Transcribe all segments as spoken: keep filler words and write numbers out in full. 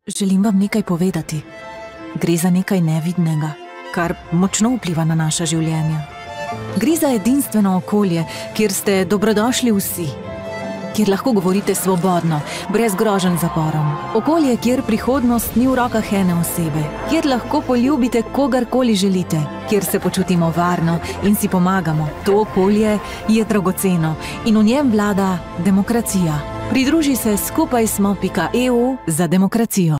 Želim vam nekaj povedati. Gre za nekaj nevidnega, kar močno vpliva na naša življenja. Gre za edinstveno okolje, kjer ste dobrodošli vsi. Kjer lahko govorite svobodno, brez groženj z zaporom. Okolje, kjer prihodnost ni v rokah ene osebe. Kjer lahko poljubite kogarkoli želite. Kjer se počutimo varno in si pomagamo. To okolje je dragoceno in v njem vlada demokracija. Pridruži se skupaj smo pika e u za demokracijo.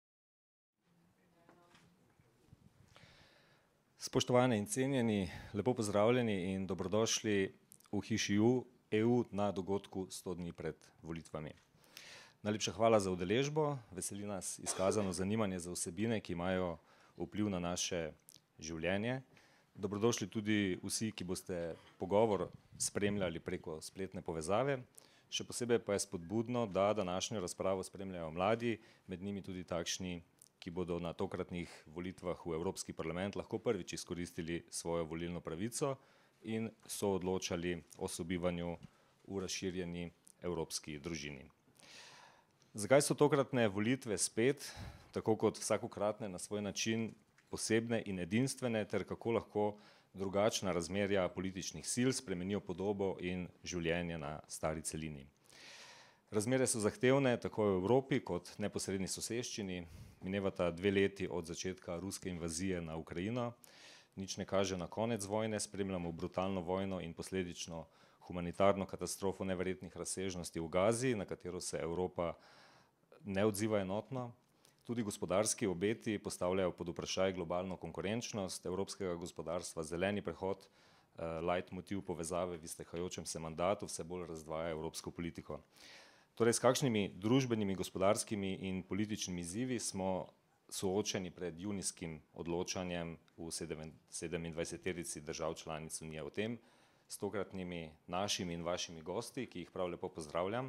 Spoštovane in cenjeni, lepo pozdravljeni in dobrodošli v hiši e u na dogodku sto dni pred volitvami. Najlepša hvala za udeležbo, veseli nas izkazano zanimanje za vsebine, ki imajo vpliv na naše življenje. Dobrodošli tudi vsi, ki boste pogovor spremljali preko spletne povezave. Še posebej pa je spodbudno, da današnjo razpravo spremljajo mladi, med njimi tudi takšni, ki bodo na tokratnih volitvah v Evropski parlament lahko prvič izkoristili svojo volilno pravico in so odločali o sobivanju v razširjeni evropski družini. Zakaj so tokratne volitve spet, tako kot vsakokratne, na svoj način posebne in edinstvene, ter kako lahko drugačna razmerja političnih sil spremenijo podobo in življenje na stari celini. Razmere so zahtevne tako v Evropi kot neposredni soseščini. Minevata dve leti od začetka ruske invazije na Ukrajino. Nič ne kaže na konec vojne, spremljamo brutalno vojno in posledično humanitarno katastrofo neverjetnih razsežnosti v Gazi, na katero se Evropa ne odziva enotno. Tudi gospodarski obeti postavljajo pod vprašaj globalno konkurenčnost evropskega gospodarstva, zeleni prehod, light motiv povezave v iztehajočem se mandatu vse bolj razdvaja evropsko politiko. Torej, s kakšnimi družbenimi, gospodarskimi in političnimi izzivi smo soočeni pred junijskim odločanjem v sedemindvajseterici držav članic Unije. O tem s tokratnimi našimi in vašimi gosti, ki jih prav lepo pozdravljam.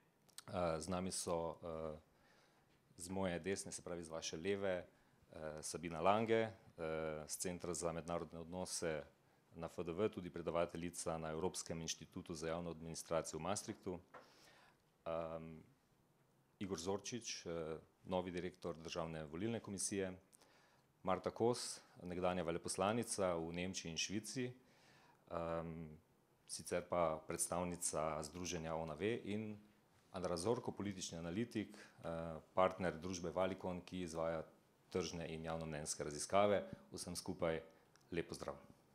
Z nami so z moje desne, se pravi z vaše leve, Sabina Lange, z Centra za mednarodne odnose na F D V, tudi predavateljica na Evropskem inštitutu za javno administracijo v Maastrichtu. Um, Igor Zorčič, novi direktor Državne volilne komisije, Marta Kos, nekdanja veleposlanica v Nemčiji in Švici, um, sicer pa predstavnica združenja O N A V E in Andra Zorko, politični analitik, uh, partner družbe Valicon, ki izvaja tržne in javnomnenjske raziskave. Vsem skupaj lep pozdrav.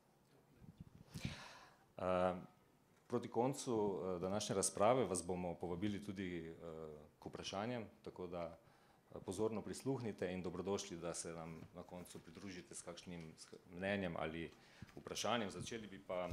Uh, Proti koncu današnje razprave vas bomo povabili tudi k vprašanjem, tako da pozorno prisluhnite in dobrodošli, da se nam na koncu pridružite s kakšnim mnenjem ali vprašanjem. Začeli bi pa,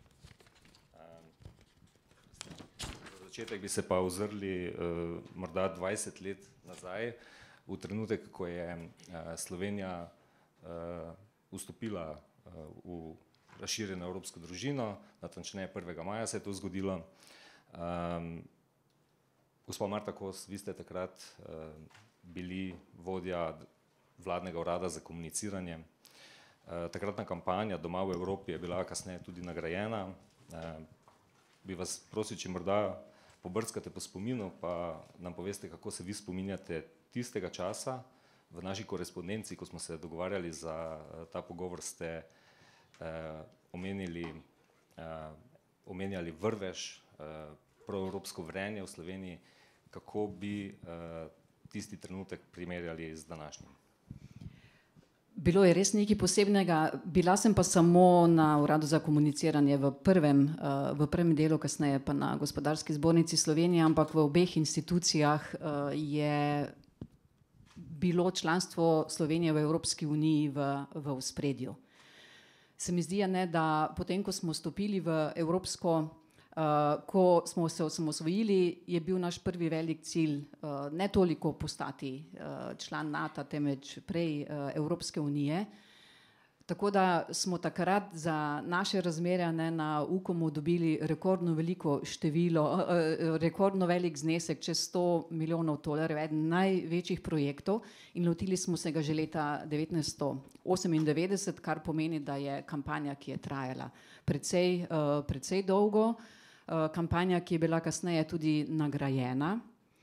za začetek bi se pa ozrli morda dvajset let nazaj, v trenutek, ko je Slovenija vstopila v razširjeno evropsko družino, natančneje prvega maja se je to zgodilo. Um, Gospa Marta Kos, vi ste takrat uh, bili vodja vladnega urada za komuniciranje. Uh, takratna kampanja Doma v Evropi je bila kasneje tudi nagrajena. Uh, bi vas prosil, če morda pobrskate po spominu, pa nam poveste, kako se vi spominjate tistega časa. V naši korespondenci, ko smo se dogovarjali za uh, ta pogovor, ste Uh, omenili, uh, omenjali vrvež, uh, proevropsko vrenje v Sloveniji. Kako bi uh, tisti trenutek primerjali z današnjim? Bilo je res nekaj posebnega. Bila sem pa samo na uradu za komuniciranje v prvem, uh, v prvem delu, kasneje pa na Gospodarski zbornici Slovenije, ampak v obeh institucijah uh, je bilo članstvo Slovenije v Evropski uniji v, v ospredju. Se mi zdi, ne, da potem, ko smo stopili v Evropsko, uh, ko smo se osamosvojili, je bil naš prvi velik cilj uh, ne toliko postati uh, član NATO, temveč prej uh, Evropske unije. Tako da smo takrat za naše razmere ne, na UKOM-u dobili rekordno veliko število, uh, rekordno velik znesek, čez sto milijonov tolarjev, eden največjih projektov, in lotili smo se ga že leta devetnajststo osemindevetdeset, kar pomeni, da je kampanja, ki je trajala precej, uh, precej dolgo, uh, kampanja, ki je bila kasneje tudi nagrajena.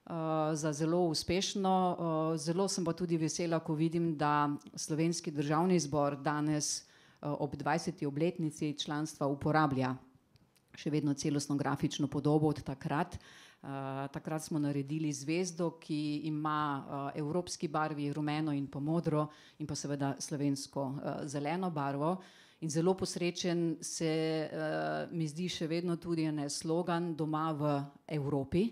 za zelo uspešno. Zelo sem pa tudi vesela, ko vidim, da Slovenski državni zbor danes ob dvajseti obletnici članstva uporablja še vedno celostno grafično podobo od takrat. Takrat smo naredili zvezdo, ki ima evropski barvi rumeno in pa modro in pa seveda slovensko zeleno barvo. In zelo posrečen se mi zdi še vedno tudi en slogan doma v Evropi.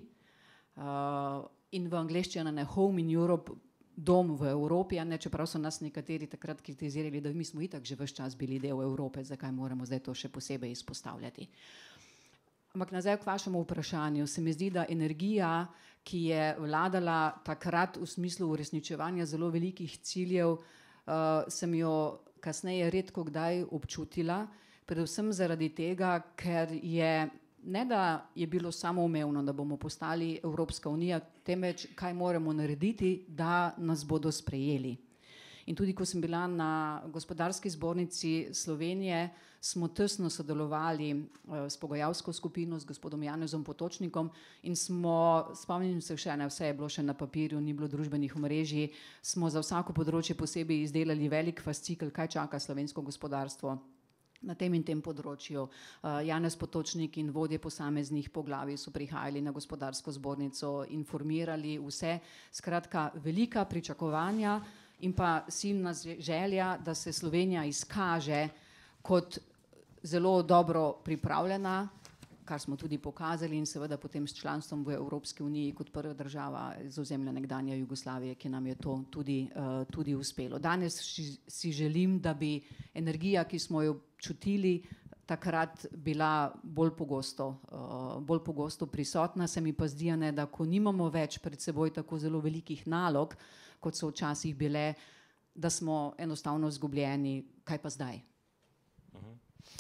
Uh, in v angleščini ne Home in Europe, dom v Evropi, a ne, čeprav so nas nekateri takrat kritizirali, da mi smo itak že ves čas bili del Evrope, zakaj moramo zdaj to še posebej izpostavljati. Ampak nazaj k vašemu vprašanju, se mi zdi, da energija, ki je vladala takrat v smislu uresničevanja zelo velikih ciljev, uh, sem jo kasneje redko kdaj občutila, predvsem zaradi tega, ker je ne da je bilo samoumevno, da bomo postali Evropska unija, temveč kaj moramo narediti, da nas bodo sprejeli. In tudi ko sem bila na Gospodarski zbornici Slovenije, smo tesno sodelovali s pogajalsko skupino, s gospodom Janezom Potočnikom in smo, spomnim se še ne, vse je bilo še na papirju, ni bilo družbenih omrežij, smo za vsako področje posebej izdelali velik fascikel, kaj čaka slovensko gospodarstvo na tem in tem področju. Janez Potočnik in vodje posameznih poglavij so prihajali na Gospodarsko zbornico, informirali vse. Skratka, velika pričakovanja in pa silna želja, da se Slovenija izkaže kot zelo dobro pripravljena, kar smo tudi pokazali in seveda potem s članstvom v Evropski uniji kot prva država iz ozemlja nekdanje Jugoslavije, ki nam je to tudi, uh, tudi uspelo. Danes si želim, da bi energija, ki smo jo čutili takrat, bila bolj pogosto, uh, bolj pogosto prisotna. Se mi pa zdi, ne, da ko nimamo več pred seboj tako zelo velikih nalog, kot so včasih bile, da smo enostavno izgubljeni. Kaj pa zdaj? Uh-huh.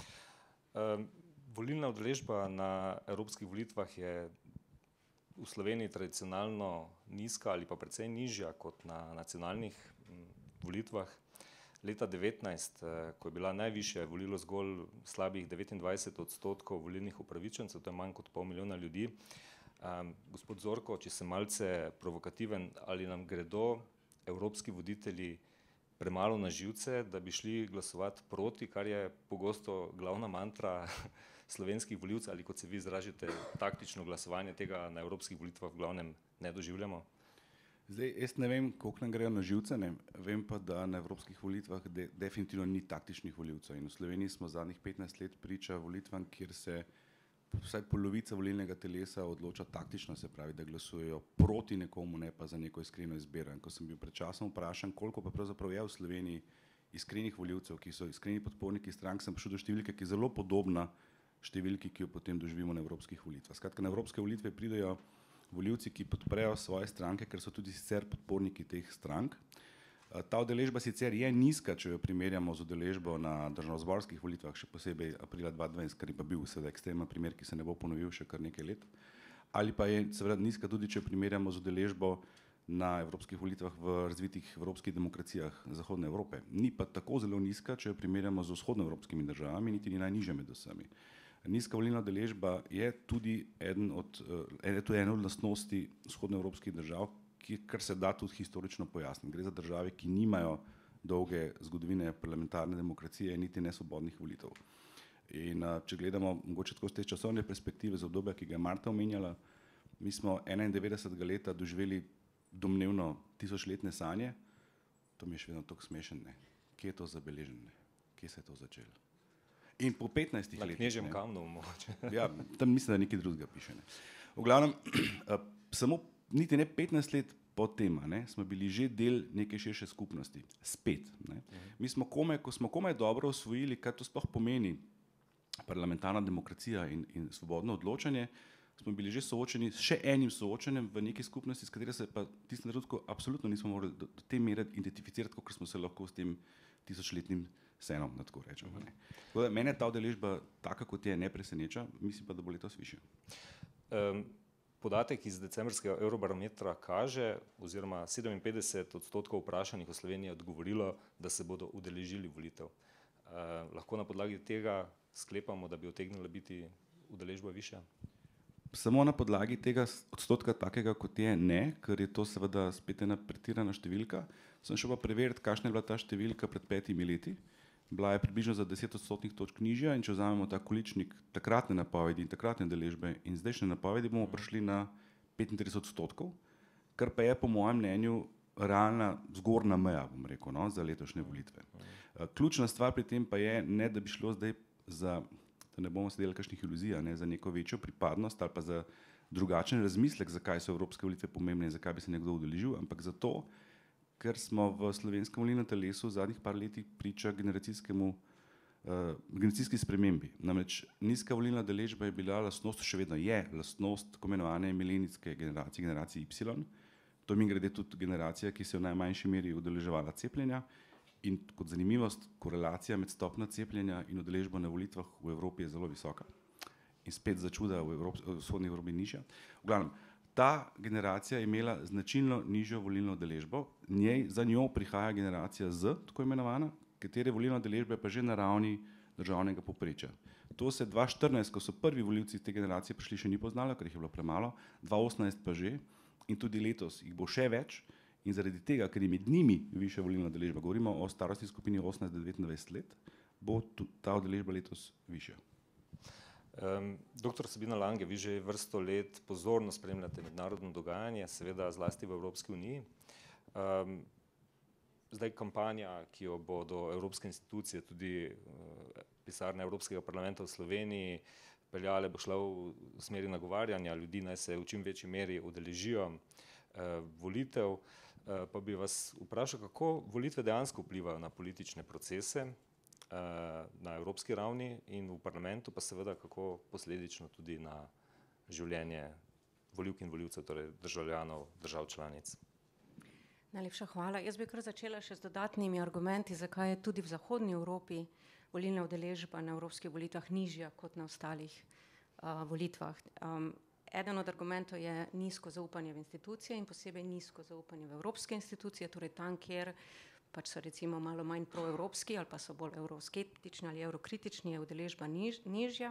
Um. Volilna udeležba na evropskih volitvah je v Sloveniji tradicionalno nizka ali pa precej nižja kot na nacionalnih volitvah. Leta devetnajst, ko je bila najvišja, je volilo zgolj slabih devetindvajset odstotkov volilnih upravičencev, to je manj kot pol milijona ljudi. Um, gospod Zorko, če sem malce provokativen, ali nam gredo evropski voditelji premalo na živce, da bi šli glasovati proti, kar je pogosto glavna mantra slovenskih volivcev, ali kot se vi izražite, taktično glasovanje tega na evropskih volitvah v glavnem ne doživljamo? Zdaj, jaz ne vem, koliko nam grejo na živce, ne. Vem pa, da na evropskih volitvah de, definitivno ni taktičnih volivcev. In v Sloveniji smo zadnjih petnajst let priča volitvam, kjer se vsaj polovica volilnega telesa odloča taktično, se pravi, da glasujejo proti nekomu, ne pa za neko iskreno izbiro. In ko sem bil pred časom vprašan, koliko pa pravzaprav je v Sloveniji iskrenih volivcev, ki so iskreni podporniki strank, sem prišel do številke, ki je zelo podobna številki, ki jo potem doživimo na evropskih volitvah. Skratka, na evropske volitve pridejo volivci, ki podprejo svoje stranke, ker so tudi sicer podporniki teh strank. Ta udeležba sicer je nizka, če jo primerjamo z udeležbo na državnozborskih volitvah, še posebej aprila dva tisoč dvajset, kar je pa bil seveda ekstremen primer, ki se ne bo ponovil še kar nekaj let. Ali pa je seveda nizka tudi, če jo primerjamo z udeležbo na evropskih volitvah v razvitih evropskih demokracijah Zahodne Evrope. Ni pa tako zelo nizka, če jo primerjamo z vzhodnoevropskimi državami, niti ni najnižja med vsemi. Nizka volilna udeležba je tudi eden od, je tudi ena od lastnosti vzhodnoevropskih držav, ki, kar se da tudi historično pojasniti. Gre za države, ki nimajo dolge zgodovine parlamentarne demokracije, niti ne svobodnih volitev. In če gledamo mogoče tako z te časovne perspektive za obdobje, ki ga je Marta omenjala, mi smo enaindevetdesetega leta doživeli domnevno tisočletne sanje, to mi je še vedno tako smešen, ne. Kje je to zabeleženo, kje se je to začelo? In po petnajstih letih. Na Knežjem kamnu mogoče. Ja, tam mislim, da nekaj drugega piše. Ne. V glavnem, samo niti ne petnajst let po tem, ne, smo bili že del neke širše skupnosti. Spet. Ne. Mi smo komaj, ko smo komaj dobro osvojili, kaj to sploh pomeni parlamentarna demokracija in, in svobodno odločanje, smo bili že soočeni s še enim soočenjem v neki skupnosti, s katero se pa v tistem trenutku absolutno nismo mogli do, do te mere identificirati, kot smo se lahko s tem tisočletnim senom, da tako rečemo. Uh-huh. Mene ta udeležba taka, kot je, ne preseneča, mislim pa, da bo letos višja. Um, podatek iz decembrskega Eurobarometra kaže, oziroma sedeminpetdeset odstotkov vprašanih v Sloveniji je odgovorilo, da se bodo udeležili volitev. Uh, lahko na podlagi tega sklepamo, da bi utegnila biti udeležba višja? Samo na podlagi tega odstotka takega, kot je, ne, ker je to seveda spet ena pretirana številka. Sem šel pa preveriti, kakšna je bila ta številka pred petimi leti. Bila je približno za deset odstotnih točk nižja in če vzamemo ta količnik takratne napovedi in takratne deležbe in zdajšnje napovedi, bomo prišli na petintrideset odstotkov, kar pa je po mojem mnenju realna zgornja meja, bom rekel, no, za letošnje volitve. Ključna stvar pri tem pa je, ne da bi šlo zdaj za, da ne bomo sedeli kakšnih iluzij, ne, za neko večjo pripadnost ali pa za drugačen razmislek, zakaj so evropske volitve pomembne in zakaj bi se nekdo udeležil, ampak zato, ker smo v slovenskem volilnem telesu v zadnjih par letih priča generacijskemu, uh, generacijski spremembi. Namreč nizka volilna deležba je bila lastnost, še vedno je lastnost tako imenovane milenijske generacije, generacije Y. To je mimogrede tudi generacija, ki se je v najmanjši meri udeleževala cepljenja in kot zanimivost, korelacija med stopnjo cepljenja in udeležbo na volitvah v Evropi je zelo visoka in spet za čuda v, Evrop, v vzhodni Evropi nižja. V glavnem, ta generacija je imela značilno nižjo volilno udeležbo, njej, za njo prihaja generacija Z, tako imenovana, katere volilna udeležba je pa že na ravni državnega povprečja. To se dva tisoč štirinajst, ko so prvi volivci te generacije prišli, še ni poznalo, ker jih je bilo premalo, dva tisoč osemnajst pa že in tudi letos jih bo še več in zaradi tega, ker je med njimi višja volilna udeležba, govorimo o starostni skupini osemnajst do devetindvajset let, bo ta udeležba letos višja. Um, doktor Sabina Lange, vi že vrsto let pozorno spremljate mednarodno dogajanje, seveda zlasti v Evropski uniji. Um, zdaj kampanja, ki jo bodo evropske institucije, tudi uh, pisarne Evropskega parlamenta v Sloveniji peljale, bo šla v smeri nagovarjanja ljudi, naj se v čim večji meri udeležijo uh, volitev. Uh, pa bi vas vprašal, kako volitve dejansko vplivajo na politične procese na evropski ravni in v parlamentu, pa seveda kako posledično tudi na življenje volivk in volivcev, torej državljanov držav članic. Najlepša hvala. Jaz bi kar začela še z dodatnimi argumenti, zakaj je tudi v zahodni Evropi volilna udeležba na evropskih volitvah nižja kot na ostalih uh, volitvah. Um, eden od argumentov je nizko zaupanje v institucije in posebej nizko zaupanje v evropske institucije, torej tam, kjer pač so recimo malo manj proevropski ali pa so bolj evroskeptični ali evrokritični, je udeležba niž, nižja.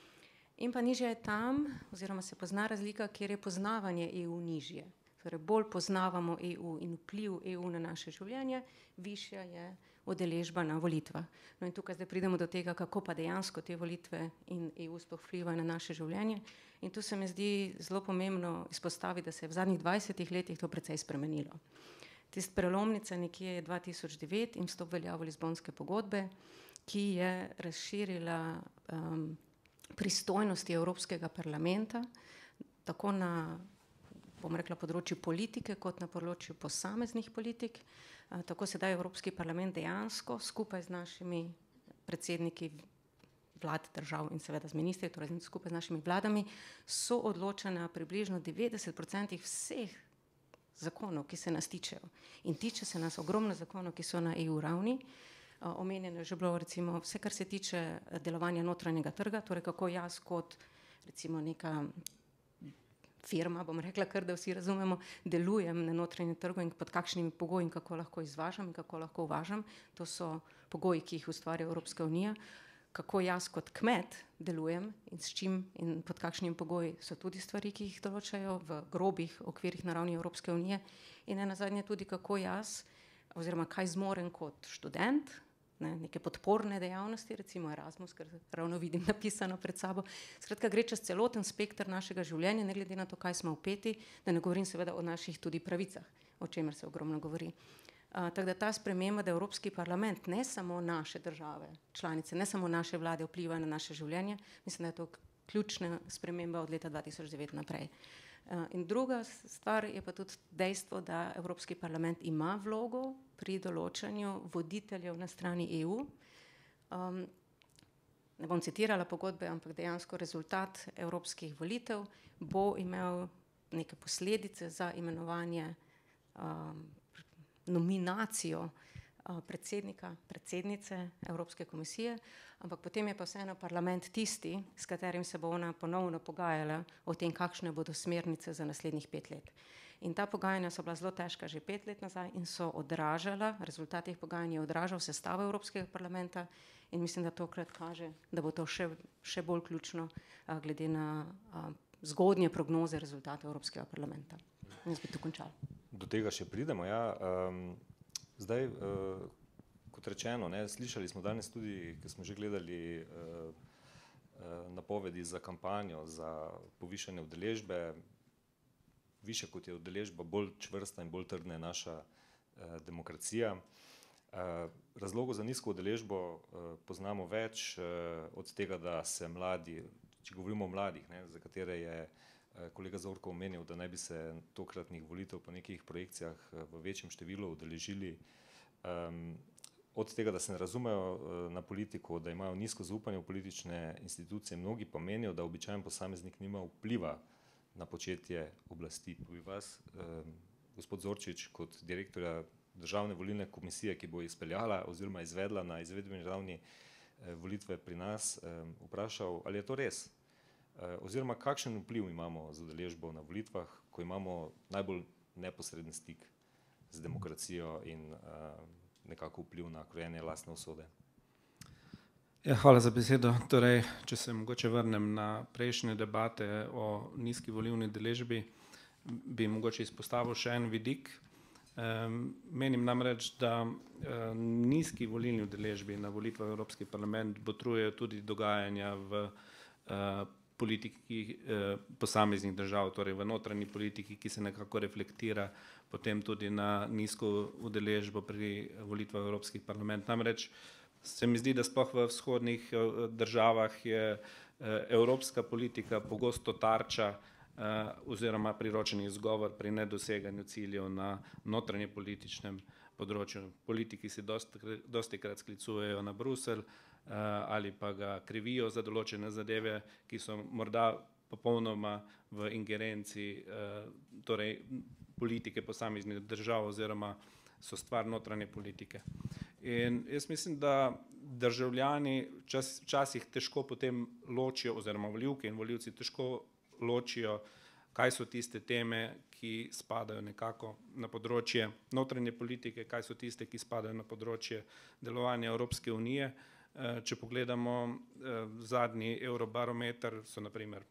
In pa nižja je tam, oziroma se pozna razlika, kjer je poznavanje E U nižje. Torej bolj poznavamo E U in vpliv E U na naše življenje, višja je udeležba na volitvah. No in tukaj zdaj pridemo do tega, kako pa dejansko te volitve in E U sploh vplivajo na naše življenje. In tu se mi zdi zelo pomembno izpostaviti, da se je v zadnjih dvajsetih letih to precej spremenilo. Tist prelomnica nekje je dva tisoč devet in vstop veljavo Lizbonske pogodbe, ki je razširila um, pristojnosti Evropskega parlamenta, tako na, bom rekla, področju politike, kot na področju posameznih politik. Uh, tako sedaj Evropski parlament dejansko skupaj z našimi predsedniki vlad držav in seveda z ministri, torej skupaj z našimi vladami, so odločena približno devetdeset odstotkov vseh zakonov, ki se nas tičejo. In tiče se nas ogromno zakonov, ki so na E U ravni. Uh, omenjeno je že bilo recimo vse, kar se tiče delovanja notranjega trga, torej kako jaz kot recimo neka firma, bom rekla kar, da vsi razumemo, delujem na notranjem trgu in pod kakšnimi pogoji in kako lahko izvažam in kako lahko uvažam. To so pogoji, ki jih ustvarja Evropska unija. Kako jaz kot kmet delujem in s čim in pod kakšnimi pogoji so tudi stvari, ki jih določajo v grobih okvirih na ravni Evropske unije. In nenazadnje tudi, kako jaz oziroma kaj zmorem kot študent, ne, neke podporne dejavnosti, recimo Erasmus, ker ravno vidim napisano pred sabo. Skratka, gre čez celoten spekter našega življenja, ne glede na to, kaj smo vpeti, da ne govorim seveda o naših tudi pravicah, o čemer se ogromno govori. Uh, tako da ta sprememba, da Evropski parlament, ne samo naše države, članice, ne samo naše vlade vpliva na naše življenje, mislim, da je to ključna sprememba od leta dva tisoč devet naprej. Uh, in druga stvar je pa tudi dejstvo, da Evropski parlament ima vlogo pri določanju voditeljev na strani E U. Um, ne bom citirala pogodbe, ampak dejansko rezultat evropskih volitev bo imel neke posledice za imenovanje um, nominacijo uh, predsednika, predsednice Evropske komisije, ampak potem je pa vseeno parlament tisti, s katerim se bo ona ponovno pogajala o tem, kakšne bodo smernice za naslednjih pet let. In ta pogajanja so bila zelo težka že pet let nazaj in so odražala, rezultat teh pogajanj je odražal sestavo Evropskega parlamenta in mislim, da tokrat kaže, da bo to še, še bolj ključno uh, glede na uh, zgodnje prognoze rezultatov Evropskega parlamenta. Jaz bi tu končala. Do tega še pridemo, ja. Um, zdaj, uh, kot rečeno, ne, slišali smo danes tudi, ker smo že gledali uh, uh, napovedi za kampanjo, za povišanje udeležbe. Više kot je udeležba, bolj čvrsta in bolj trdna je naša uh, demokracija. Uh, razlogov za nizko udeležbo uh, poznamo več, uh, od tega, da se mladi, če govorimo o mladih, ne, za katere je uh, kolega Zorko omenil, da naj bi se tokratnih volitev po nekih projekcijah uh, v večjem številu udeležili, um, od tega, da se ne razumejo uh, na politiko, da imajo nizko zaupanje v politične institucije, mnogi pa menijo, da običajen posameznik nima vpliva na početje oblasti. Pa bi vas, eh, gospod Zorčič, kot direktorja Državne volilne komisije, ki bo izpeljala oziroma izvedla na izvedbeni ravni eh, volitve pri nas, eh, vprašal, ali je to res? Eh, oziroma, kakšen vpliv imamo z udeležbo na volitvah, ko imamo najbolj neposreden stik z demokracijo in eh, nekako vpliv na krojenje lastne usode? Ja, hvala za besedo. Torej, če se mogoče vrnem na prejšnje debate o nizki volilni udeležbi, bi mogoče izpostavil še en vidik. Um, menim namreč, da uh, nizki volilni udeležbi na volitvah v Evropski parlament botrujejo tudi dogajanja v uh, politiki uh, posameznih držav, torej v notranji politiki, ki se nekako reflektira potem tudi na nizko udeležbo pri volitvah v Evropski parlament. Namreč se mi zdi, da sploh v vzhodnih državah je evropska politika pogosto tarča oziroma priročen izgovor pri nedoseganju ciljev na notranje političnem področju. Politiki se dosti krat sklicujejo na Bruselj ali pa ga krivijo za določene zadeve, ki so morda popolnoma v ingerenciji torej politike posameznih držav oziroma so stvar notranje politike. In jaz mislim, da državljani včasih težko potem ločijo, oziroma volivke in volivci težko ločijo, kaj so tiste teme, ki spadajo nekako na področje notranje politike, kaj so tiste, ki spadajo na področje delovanja Evropske unije. Če pogledamo zadnji Eurobarometer, so na primer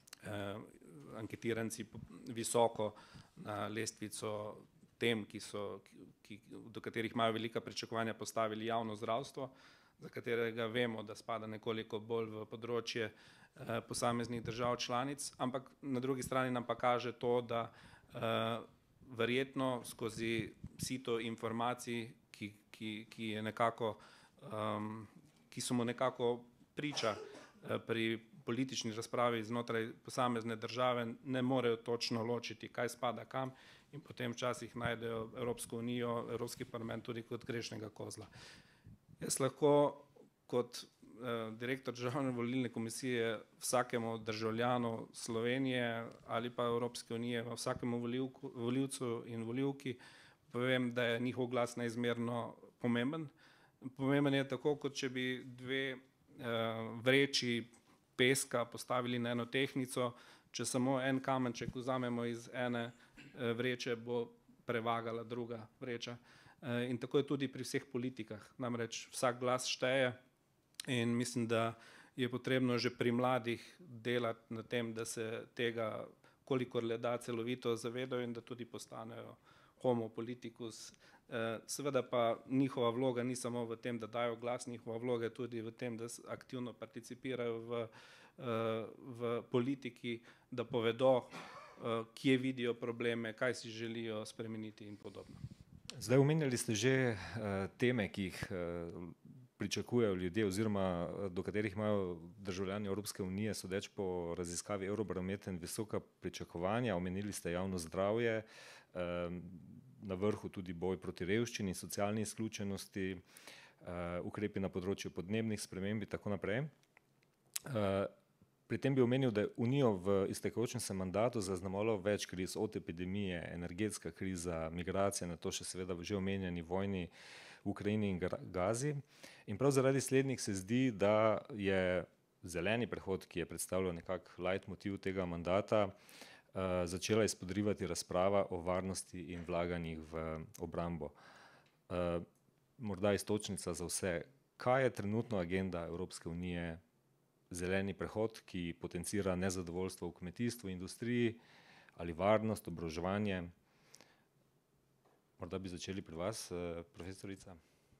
anketiranci visoko na lestvico tem, ki so, ki, do katerih imajo velika pričakovanja, postavili javno zdravstvo, za katerega vemo, da spada nekoliko bolj v področje eh, posameznih držav članic, ampak na drugi strani nam pa kaže to, da eh, verjetno skozi sito informacij, ki, ki, ki, je nekako, um, ki so mu nekako priča eh, pri politični razpravi znotraj posamezne države, ne morejo točno ločiti, kaj spada kam, in potem včasih najdejo Evropsko unijo, Evropski parlament tudi kot grešnega kozla. Jaz lahko kot eh, direktor Državne volilne komisije vsakemu državljanu Slovenije ali pa Evropske unije, vsakemu volivku, volivcu in volivki povem, da je njihov glas neizmerno pomemben. Pomemben je tako, kot če bi dve eh, vreči peska postavili na eno tehtnico, če samo en kamenček vzamemo iz ene vreče, bo prevagala druga vreča. In tako je tudi pri vseh politikah. Namreč vsak glas šteje in mislim, da je potrebno že pri mladih delati na tem, da se tega kolikor le da celovito zavedajo in da tudi postanejo homo politicus. Seveda pa njihova vloga ni samo v tem, da dajo glas, njihova vloga je tudi v tem, da aktivno participirajo v, v politiki, da povedo, kje vidijo probleme, kaj si želijo spremeniti in podobno. Zdaj omenjali ste že uh, teme, ki jih uh, pričakujejo ljudje oziroma do katerih imajo državljani Evropske unije, sodeč po raziskavi Eurobarometer, visoka pričakovanja. Omenili ste javno zdravje, uh, na vrhu tudi boj proti revščini, socialni izključenosti, uh, ukrepi na področju podnebnih sprememb in tako naprej. Uh, Pri tem bi omenil, da je Unijo v iztekajočem se mandatu zaznamovalo več kriz, od epidemije, energetska kriza, migracija, na to še seveda že omenjeni vojni v Ukrajini in Gazi. In prav zaradi slednjih se zdi, da je zeleni prehod, ki je predstavljal nekak leitmotiv tega mandata, uh, začela izpodrivati razprava o varnosti in vlaganjih v obrambo. Uh, morda iztočnica za vse. Kaj je trenutno agenda Evropske unije zeleni prehod, ki potencira nezadovoljstvo v kmetijstvu, industriji ali varnost, oboroževanje. Morda bi začeli pri vas, profesorica.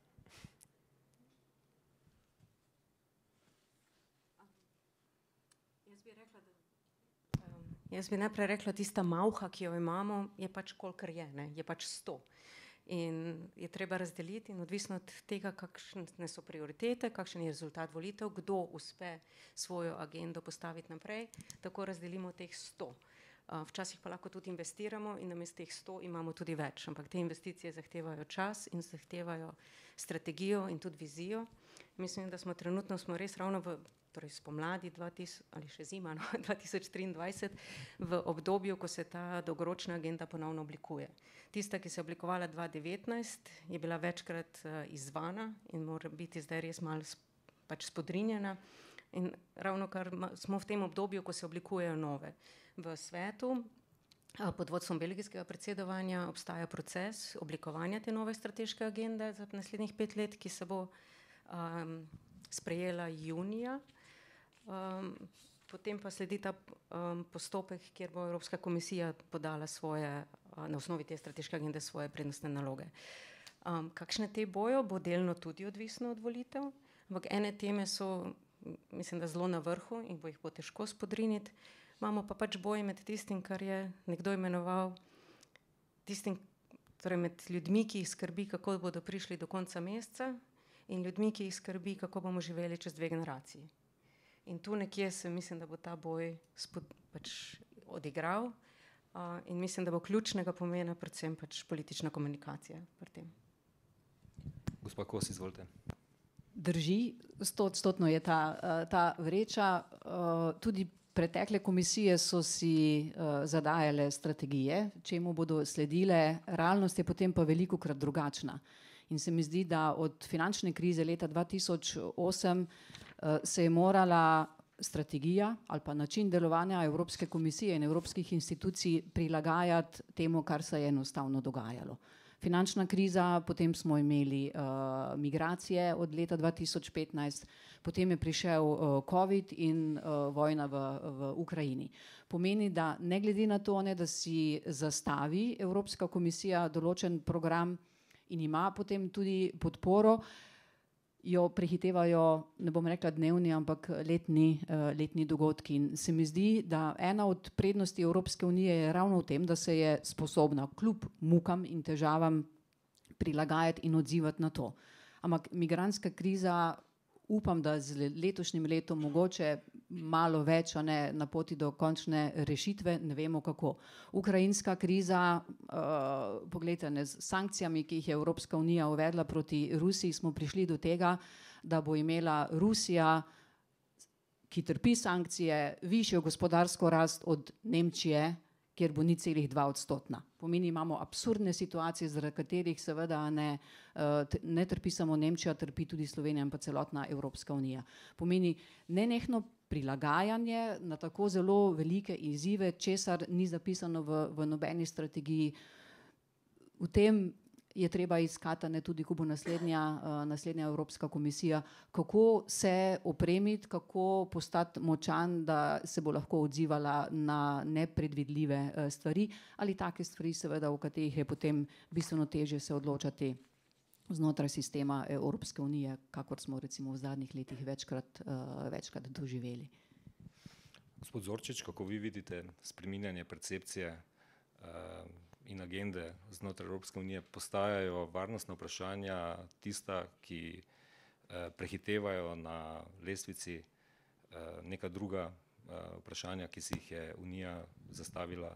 Jaz bi rekla, da, um, jaz bi najprej rekla, tista malha, ki jo imamo, je pač kolikor je, ne, je pač sto. In je treba razdeliti in odvisno od tega, kakšne so prioritete, kakšen je rezultat volitev, kdo uspe svojo agendo postaviti naprej, tako razdelimo teh sto. Včasih pa lahko tudi investiramo in namesto teh sto imamo tudi več, ampak te investicije zahtevajo čas in zahtevajo strategijo in tudi vizijo. Mislim, da smo trenutno smo res ravno v, torej spomladi dva tisoč, ali še zima, no, dva tisoč triindvajset, v obdobju, ko se ta dolgoročna agenda ponovno oblikuje. Tista, ki se je oblikovala dva tisoč devetnajst, je bila večkrat uh, izzvana in mora biti zdaj res malo pač spodrinjena. In ravno kar smo v tem obdobju, ko se oblikujejo nove. V svetu pod vodstvom belgijskega predsedovanja obstaja proces oblikovanja te nove strateške agende za naslednjih pet let, ki se bo um, sprejela junija. Um, potem pa sledi ta um, postopek, kjer bo Evropska komisija podala svoje, uh, na osnovi te strateške agende svoje prednostne naloge. Um, kakšne te bojo, bo delno tudi odvisno od volitev, ampak ene teme so, mislim, da zelo na vrhu in bo jih bo težko spodriniti. Imamo pa pač boj med tistim, kar je nekdo imenoval tistim, torej med ljudmi, ki jih skrbi, kako bodo prišli do konca meseca, in ljudmi, ki jih skrbi, kako bomo živeli čez dve generaciji. In tu nekje se mislim, da bo ta boj spod, pač odigral uh, in mislim, da bo ključnega pomena predvsem pač politična komunikacija pri tem. Gospa Kos, izvolite. Drži, stoodstotno je ta, ta vreča. Tudi pretekle komisije so si zadajale strategije, čemu bodo sledile, realnost je potem pa velikokrat drugačna. In se mi zdi, da od finančne krize leta dva tisoč osem se je morala strategija ali pa način delovanja Evropske komisije in evropskih institucij prilagajati temu, kar se je enostavno dogajalo. Finančna kriza, potem smo imeli uh, migracije od leta dva tisoč petnajst, potem je prišel uh, COVID in uh, vojna v, v Ukrajini. Pomeni, da ne glede na to, ne, da si zastavi Evropska komisija določen program in ima potem tudi podporo, jo prehitevajo, ne bom rekla dnevni, ampak letni, uh, letni dogodki. In se mi zdi, da ena od prednosti Evropske unije je ravno v tem, da se je sposobna kljub mukam in težavam prilagajati in odzivati na to. Ampak migrantska kriza, upam, da z letošnjim letom mogoče malo več, a ne na poti do končne rešitve, ne vemo kako. Ukrajinska kriza, uh, pogledajte, ne, s sankcijami, ki jih je Evropska unija uvedla proti Rusiji, smo prišli do tega, da bo imela Rusija, ki trpi sankcije, višjo gospodarsko rast od Nemčije, kjer bo ni celih dva odstotna. Pomeni, imamo absurdne situacije, zaradi katerih seveda ne, ne trpi samo Nemčija, trpi tudi Slovenija in pa celotna Evropska unija. Pomeni nenehno prilagajanje na tako zelo velike izzive, česar ni zapisano v, v nobeni strategiji. V tem je treba iskati, ne, tudi ko bo naslednja, uh, naslednja Evropska komisija, kako se opremiti, kako postati močan, da se bo lahko odzivala na nepredvidljive uh, stvari ali take stvari, seveda, v katerih je potem bistveno težje se odločati znotraj sistema Evropske unije, kakor smo recimo v zadnjih letih večkrat, uh, večkrat doživeli. Gospod Zorčič, kako vi vidite spreminjanje percepcije uh, in agende znotraj Evropske unije? Postajajo varnostna vprašanja tista, ki eh, prehitevajo na lestvici eh, neka druga eh, vprašanja, ki si jih je Unija zastavila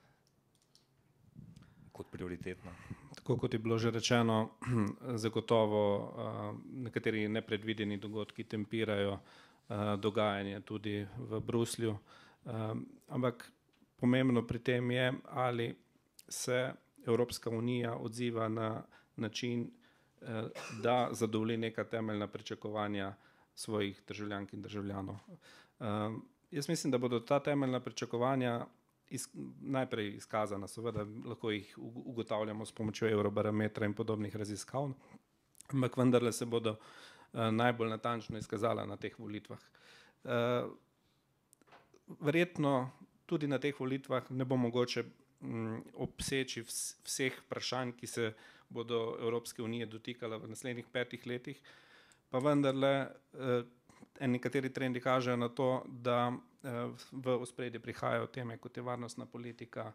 kot prioritetna? Tako kot je bilo že rečeno, zagotovo uh, nekateri nepredvideni dogodki tempirajo uh, dogajanje tudi v Bruslju. Uh, ampak pomembno pri tem je, ali se Evropska unija odziva na način, eh, da zadovolji neka temeljna pričakovanja svojih državljank in državljanov. Uh, jaz mislim, da bodo ta temeljna pričakovanja iz, najprej izkazana, seveda lahko jih ugotavljamo s pomočjo Eurobarometra in podobnih raziskav, ampak vendarle se bodo uh, najbolj natančno izkazala na teh volitvah. Verjetno tudi na teh volitvah ne bo mogoče obseči vseh vprašanj, ki se bodo Evropske unije dotikala v naslednjih petih letih, pa vendarle nekateri trendi kažejo na to, da v ospredje prihajajo teme, kot je varnostna politika,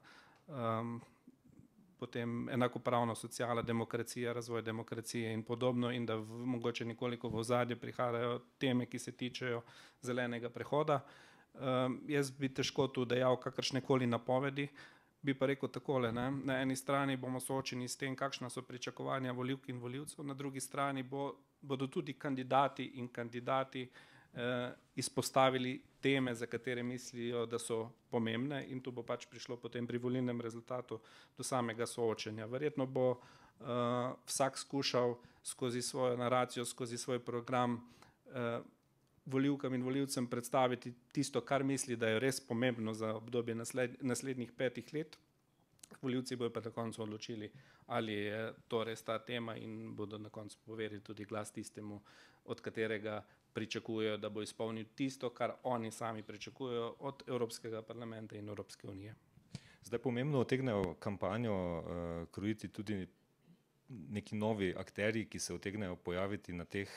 potem enakopravna sociala, demokracija, razvoj demokracije in podobno, in da v, mogoče nekoliko v ozadje prihajajo teme, ki se tičejo zelenega prehoda. Um, jaz bi težko tu dejal kakršnekoli napovedi, bi pa rekel takole, ne? Na eni strani bomo soočeni s tem, kakšna so pričakovanja volivk in volivcev, na drugi strani bo, bodo tudi kandidati in kandidati eh, izpostavili teme, za katere mislijo, da so pomembne, in tu bo pač prišlo potem pri volilnem rezultatu do samega soočenja. Verjetno bo uh, vsak skušal skozi svojo naracijo, skozi svoj program uh, volivkam in volivcem predstaviti tisto, kar misli, da je res pomembno za obdobje nasled, naslednjih petih let. Volivci bodo pa na koncu odločili, ali je to res ta tema, in bodo na koncu poverili tudi glas tistemu, od katerega pričakujejo, da bo izpolnil tisto, kar oni sami pričakujejo od Evropskega parlamenta in Evropske unije. Zdaj pomembno utegnejo kampanjo uh, krojiti tudi neki novi akterji, ki se utegnejo pojaviti na teh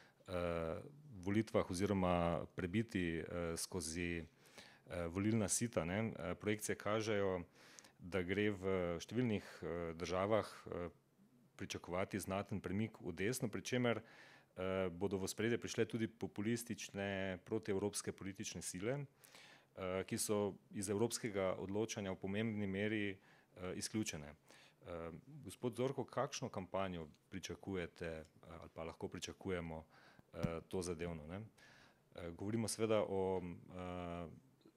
uh, volitvah oziroma prebiti uh, skozi uh, volilna sita. Ne? Uh, projekcije kažejo, da gre v številnih uh, državah uh, pričakovati znaten premik v desno, pri čemer uh, bodo v ospredje prišle tudi populistične protievropske politične sile, uh, ki so iz evropskega odločanja v pomembni meri uh, izključene. Uh, gospod Zorko, kakšno kampanjo pričakujete uh, ali pa lahko pričakujemo uh, to zadevno? Ne? Uh, govorimo seveda o uh,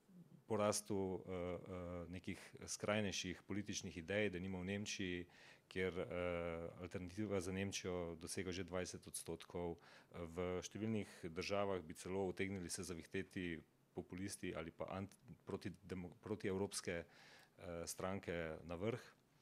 porastu uh, uh, nekih skrajnejših političnih idej, da nima v Nemčiji, kjer uh, alternativa za Nemčijo dosega že dvajset odstotkov. V številnih državah bi celo utegnili se zavihteti populisti ali pa anti, proti, demo, proti evropske uh, stranke na vrh.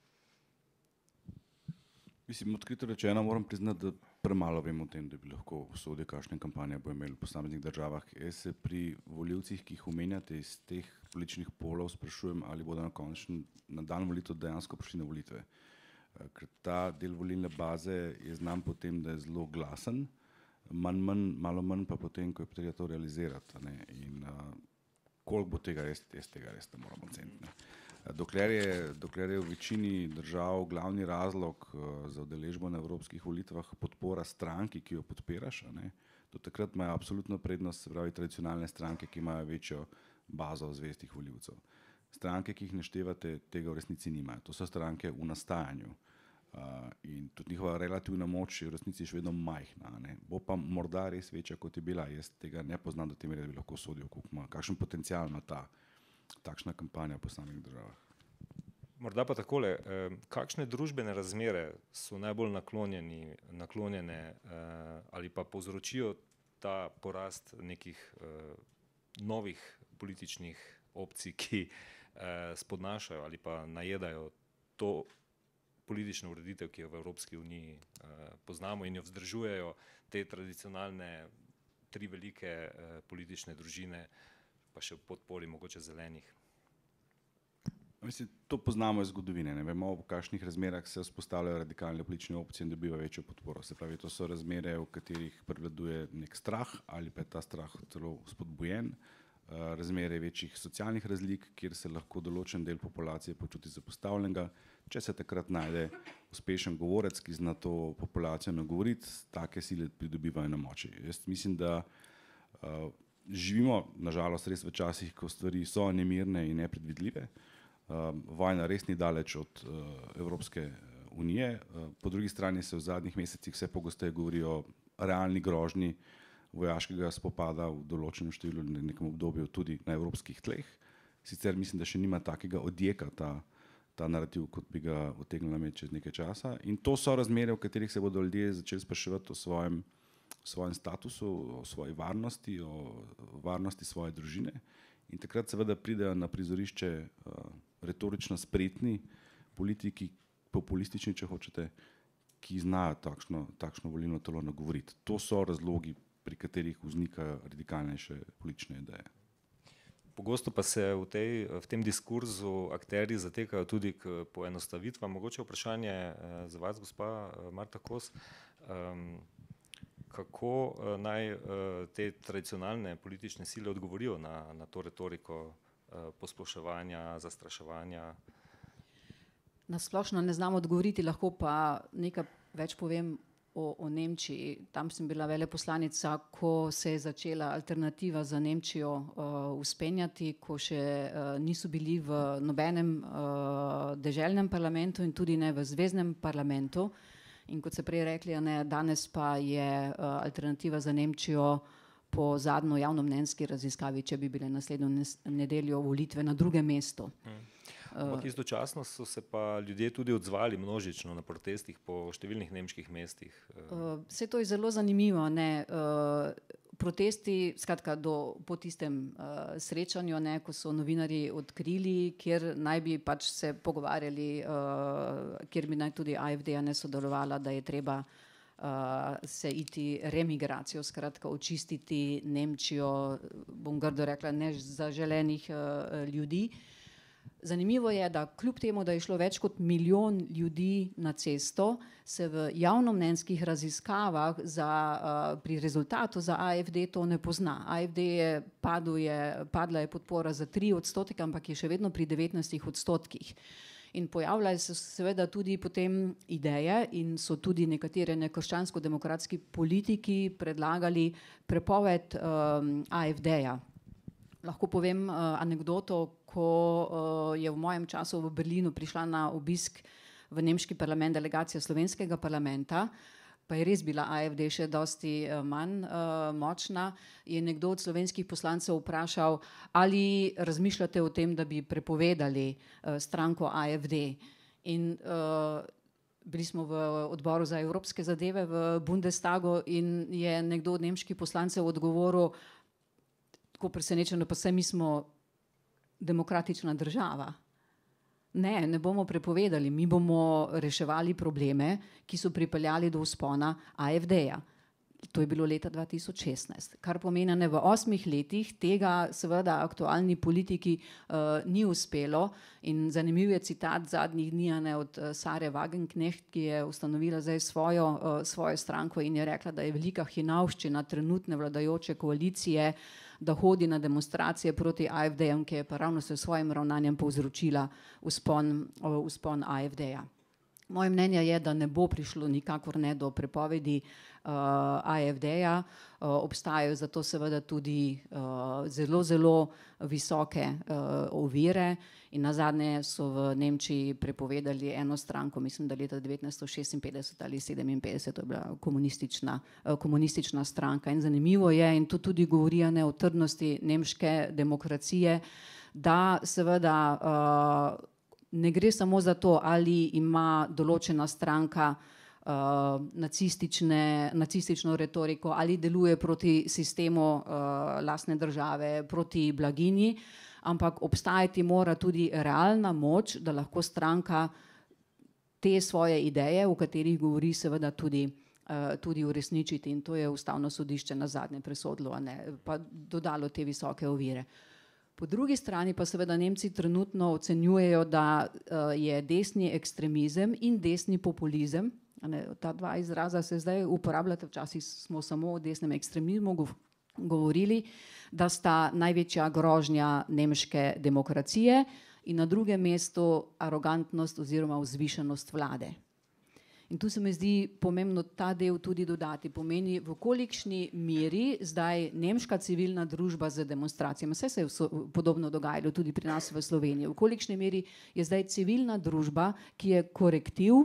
Mislim, odkrito rečeno, moram priznati, da premalo vem o tem, da bi lahko sodil, kakšne kampanje bo imel v posameznih državah. Jaz se pri volivcih, ki jih omenjate iz teh političnih polov, sprašujem, ali bodo na končni, na dan volitev dejansko prišli na volitve. Ker ta del volilne baze je znan po tem, da je zelo glasen, manj, manj, malo manj pa potem, ko je potrebno to realizirati. Ne? In uh, koliko bo tega res, jaz tega res ne moram oceniti. Dokler je, dokler je v večini držav glavni razlog uh, za udeležbo na evropskih volitvah podpora stranki, ki jo podpiraš, ne, do takrat imajo absolutno prednost, se pravi tradicionalne stranke, ki imajo večjo bazo zvestih volivcev. Stranke, ki jih naštevate, tega v resnici nimajo. To so stranke v nastajanju uh, in tudi njihova relativna moč je v resnici še vedno majhna. Ne. Bo pa morda res večja, kot je bila. Jaz tega ne poznam do te mere, da bi lahko sodil, kakšen potencial ima ta takšna kampanja po samih državah. Morda pa takole, eh, kakšne družbene razmere so najbolj naklonjeni, naklonjene eh, ali pa povzročijo ta porast nekih eh, novih političnih opcij, ki eh, spodnašajo ali pa najedajo to politično ureditev, ki jo v Evropski uniji eh, poznamo in jo vzdržujejo te tradicionalne tri velike eh, politične družine, pa še v podpori mogoče zelenih. Mislim, to poznamo iz zgodovine. Ne vemo, v kakšnih razmerah se vzpostavljajo radikalne politične opcije in dobiva večjo podporo. Se pravi, to so razmere, v katerih prevladuje nek strah ali pa je ta strah celo spodbujen, razmere večjih socialnih razlik, kjer se lahko določen del populacije počuti zapostavljenega. Če se takrat najde uspešen govorec, ki zna to populacijo nagovoriti, take sile pridobivajo na moči. Jaz mislim, da uh, živimo, nažalost, res v časih, ko stvari so nemirne in nepredvidljive. Uh, vojna res ni daleč od uh, Evropske unije. Uh, po drugi strani se v zadnjih mesecih vse pogosteje govori o realni grožnji vojaškega spopada v določenem številu v nekem obdobju tudi na evropskih tleh. Sicer mislim, da še nima takega odjeka ta, ta narativ, kot bi ga utegnila imeti čez nekaj časa. In to so razmere, v katerih se bodo ljudje začeli spraševati o svojem o svojem statusu, o svoji varnosti, o varnosti svoje družine. In takrat seveda pridejo na prizorišče uh, retorično spretni politiki, populistični, če hočete, ki znajo takšno, takšno volilno telo nagovoriti. To so razlogi pri katerih vznikajo radikalnejše politične ideje. Pogosto pa se v, tej, v tem diskurzu akterji zatekajo tudi k poenostavitvam. Mogoče vprašanje za vas, gospa Marta Kos, um, kako naj te tradicionalne politične sile odgovorijo na, na to retoriko posploševanja, zastraševanja? Na splošno ne znam odgovoriti, lahko pa nekaj več povem O, o Nemčiji. Tam sem bila veleposlanica, ko se je začela alternativa za Nemčijo uh, uspenjati, ko še uh, niso bili v nobenem uh, deželnem parlamentu in tudi ne v zveznem parlamentu. In kot se prej rekli, ne, danes pa je uh, alternativa za Nemčijo po zadnjo javnomnenjski raziskavi, če bi bile naslednjo nedeljo volitve na drugem mestu. Hmm. Ampak istočasno so se pa ljudje tudi odzvali množično na protestih po številnih nemških mestih. Vse to je zelo zanimivo. Ne? Protesti, skratka, do, po tistem uh, srečanju, ne, ko so novinarji odkrili, kjer naj bi pač se pogovarjali, uh, kjer bi naj tudi AfD ne sodelovala, da je treba uh, se iti remigracijo, skratka, očistiti Nemčijo, bom grdo rekla, nezaželenih uh, ljudi. Zanimivo je, da kljub temu, da je šlo več kot milijon ljudi na cesto, se v javnomnenjskih raziskavah za, uh, pri rezultatu za AfD to ne pozna. AfD je, padl je, padla je podpora za tri odstotke, ampak je še vedno pri devetnajstih odstotkih. In pojavljajo se seveda tudi potem ideje in so tudi nekatere nekrščansko-demokratski politiki predlagali prepoved um, AfD-ja. Lahko povem uh, anekdoto, ko uh, je v mojem času v Berlinu prišla na obisk v nemški parlament delegacija slovenskega parlamenta, pa je res bila AfD še dosti uh, manj uh, močna, je nekdo od slovenskih poslancev vprašal, ali razmišljate o tem, da bi prepovedali uh, stranko AfD. In uh, bili smo v odboru za evropske zadeve v Bundestagu in je nekdo od nemških poslancev odgovoril, tako presenečeno, pa saj mi smo demokratična država. Ne, ne bomo prepovedali, mi bomo reševali probleme, ki so pripeljali do vzpona AfD-ja. To je bilo leta dva tisoč šestnajst. Kar pomeni, da v osmih letih tega seveda aktualni politiki uh, ni uspelo. In zanimiv je citat zadnjih dni od uh, Sare Wagenknecht, ki je ustanovila zdaj svojo, uh, svojo stranko in je rekla, da je velika hinavščina trenutne vladajoče koalicije, da hodi na demonstracije proti AfD-jem, ki je pa ravno s svojim ravnanjem povzročila vzpon, uh, vzpon AfD-ja. Moje mnenje je, da ne bo prišlo nikakor ne do prepovedi uh, AfD-ja. Uh, obstajajo zato seveda tudi uh, zelo, zelo visoke uh, ovire in nazadnje so v Nemčiji prepovedali eno stranko, mislim, da leta devetnajststo šestinpetdeset ali sedeminpetdeset, to je bila komunistična, uh, komunistična stranka. In zanimivo je, in to tudi govori o trdnosti nemške demokracije, da seveda uh, ne gre samo za to, ali ima določena stranka uh, nacistične, nacistično retoriko, ali deluje proti sistemu uh, lastne države, proti blaginji, ampak obstajati mora tudi realna moč, da lahko stranka te svoje ideje, o katerih govori, seveda tudi, uh, tudi uresničiti. In to je Ustavno sodišče nazadnje presodilo, a ne, pa dodalo te visoke ovire. Po drugi strani pa seveda Nemci trenutno ocenjujejo, da uh, je desni ekstremizem in desni populizem, ne, ta dva izraza se zdaj uporabljata, včasih smo samo o desnem ekstremizmu govorili, da sta največja grožnja nemške demokracije in na drugem mestu arogantnost oziroma vzvišenost vlade. In tu se mi zdi pomembno ta del tudi dodati. Pomeni, v kolikšni meri zdaj nemška civilna družba z demonstracijami, vse se je podobno dogajalo tudi pri nas v Sloveniji, v kolikšni meri je zdaj civilna družba, ki je korektiv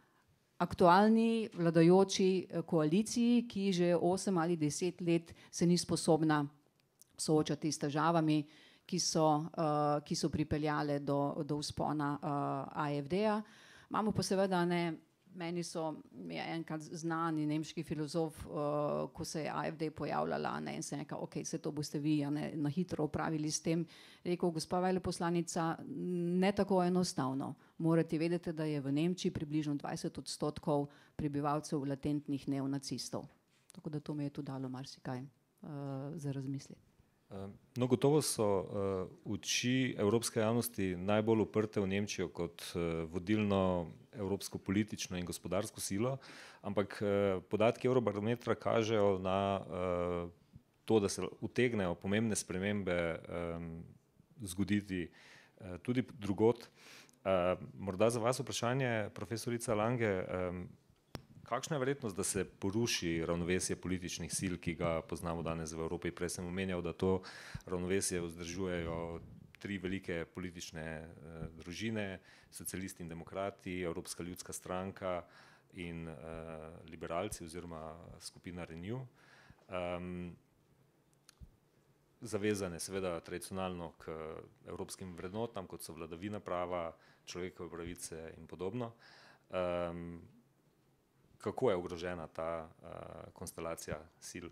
aktualni vladajoči koaliciji, ki že osem ali deset let se ni sposobna soočati s težavami, ki so, uh, ki so pripeljale do, do vzpona uh, AfD-ja. Imamo pa seveda ne. Meni so, je enkrat znani nemški filozof, uh, ko se je AfD pojavljala, ne, in se je rekel, ok, se to boste vi ne, na hitro upravili s tem. Rekel, gospa veleposlanica, ne tako enostavno. Morate vedeti, da je v Nemčiji približno dvajset odstotkov prebivalcev latentnih neonacistov. Tako da to mi je tudi dalo marsikaj uh, za razmisliti. No, gotovo so uh, oči evropske javnosti najbolj uprte v Nemčijo kot uh, vodilno evropsko politično in gospodarsko silo, ampak uh, podatki Eurobarometra kažejo na uh, to, da se utegnejo pomembne spremembe um, zgoditi uh, tudi drugot. Uh, morda za vas vprašanje, profesorica Lange, um, kakšna je verjetnost, da se poruši ravnovesje političnih sil, ki ga poznamo danes v Evropi? Prej sem omenjal, da to ravnovesje vzdržujejo tri velike politične uh, družine, socialisti in demokrati, Evropska ljudska stranka in uh, liberalci oziroma skupina Renew. Um, zavezane seveda tradicionalno k evropskim vrednotam, kot so vladavina prava, človekove pravice in podobno. Um, kako je ogrožena ta uh, konstelacija sil?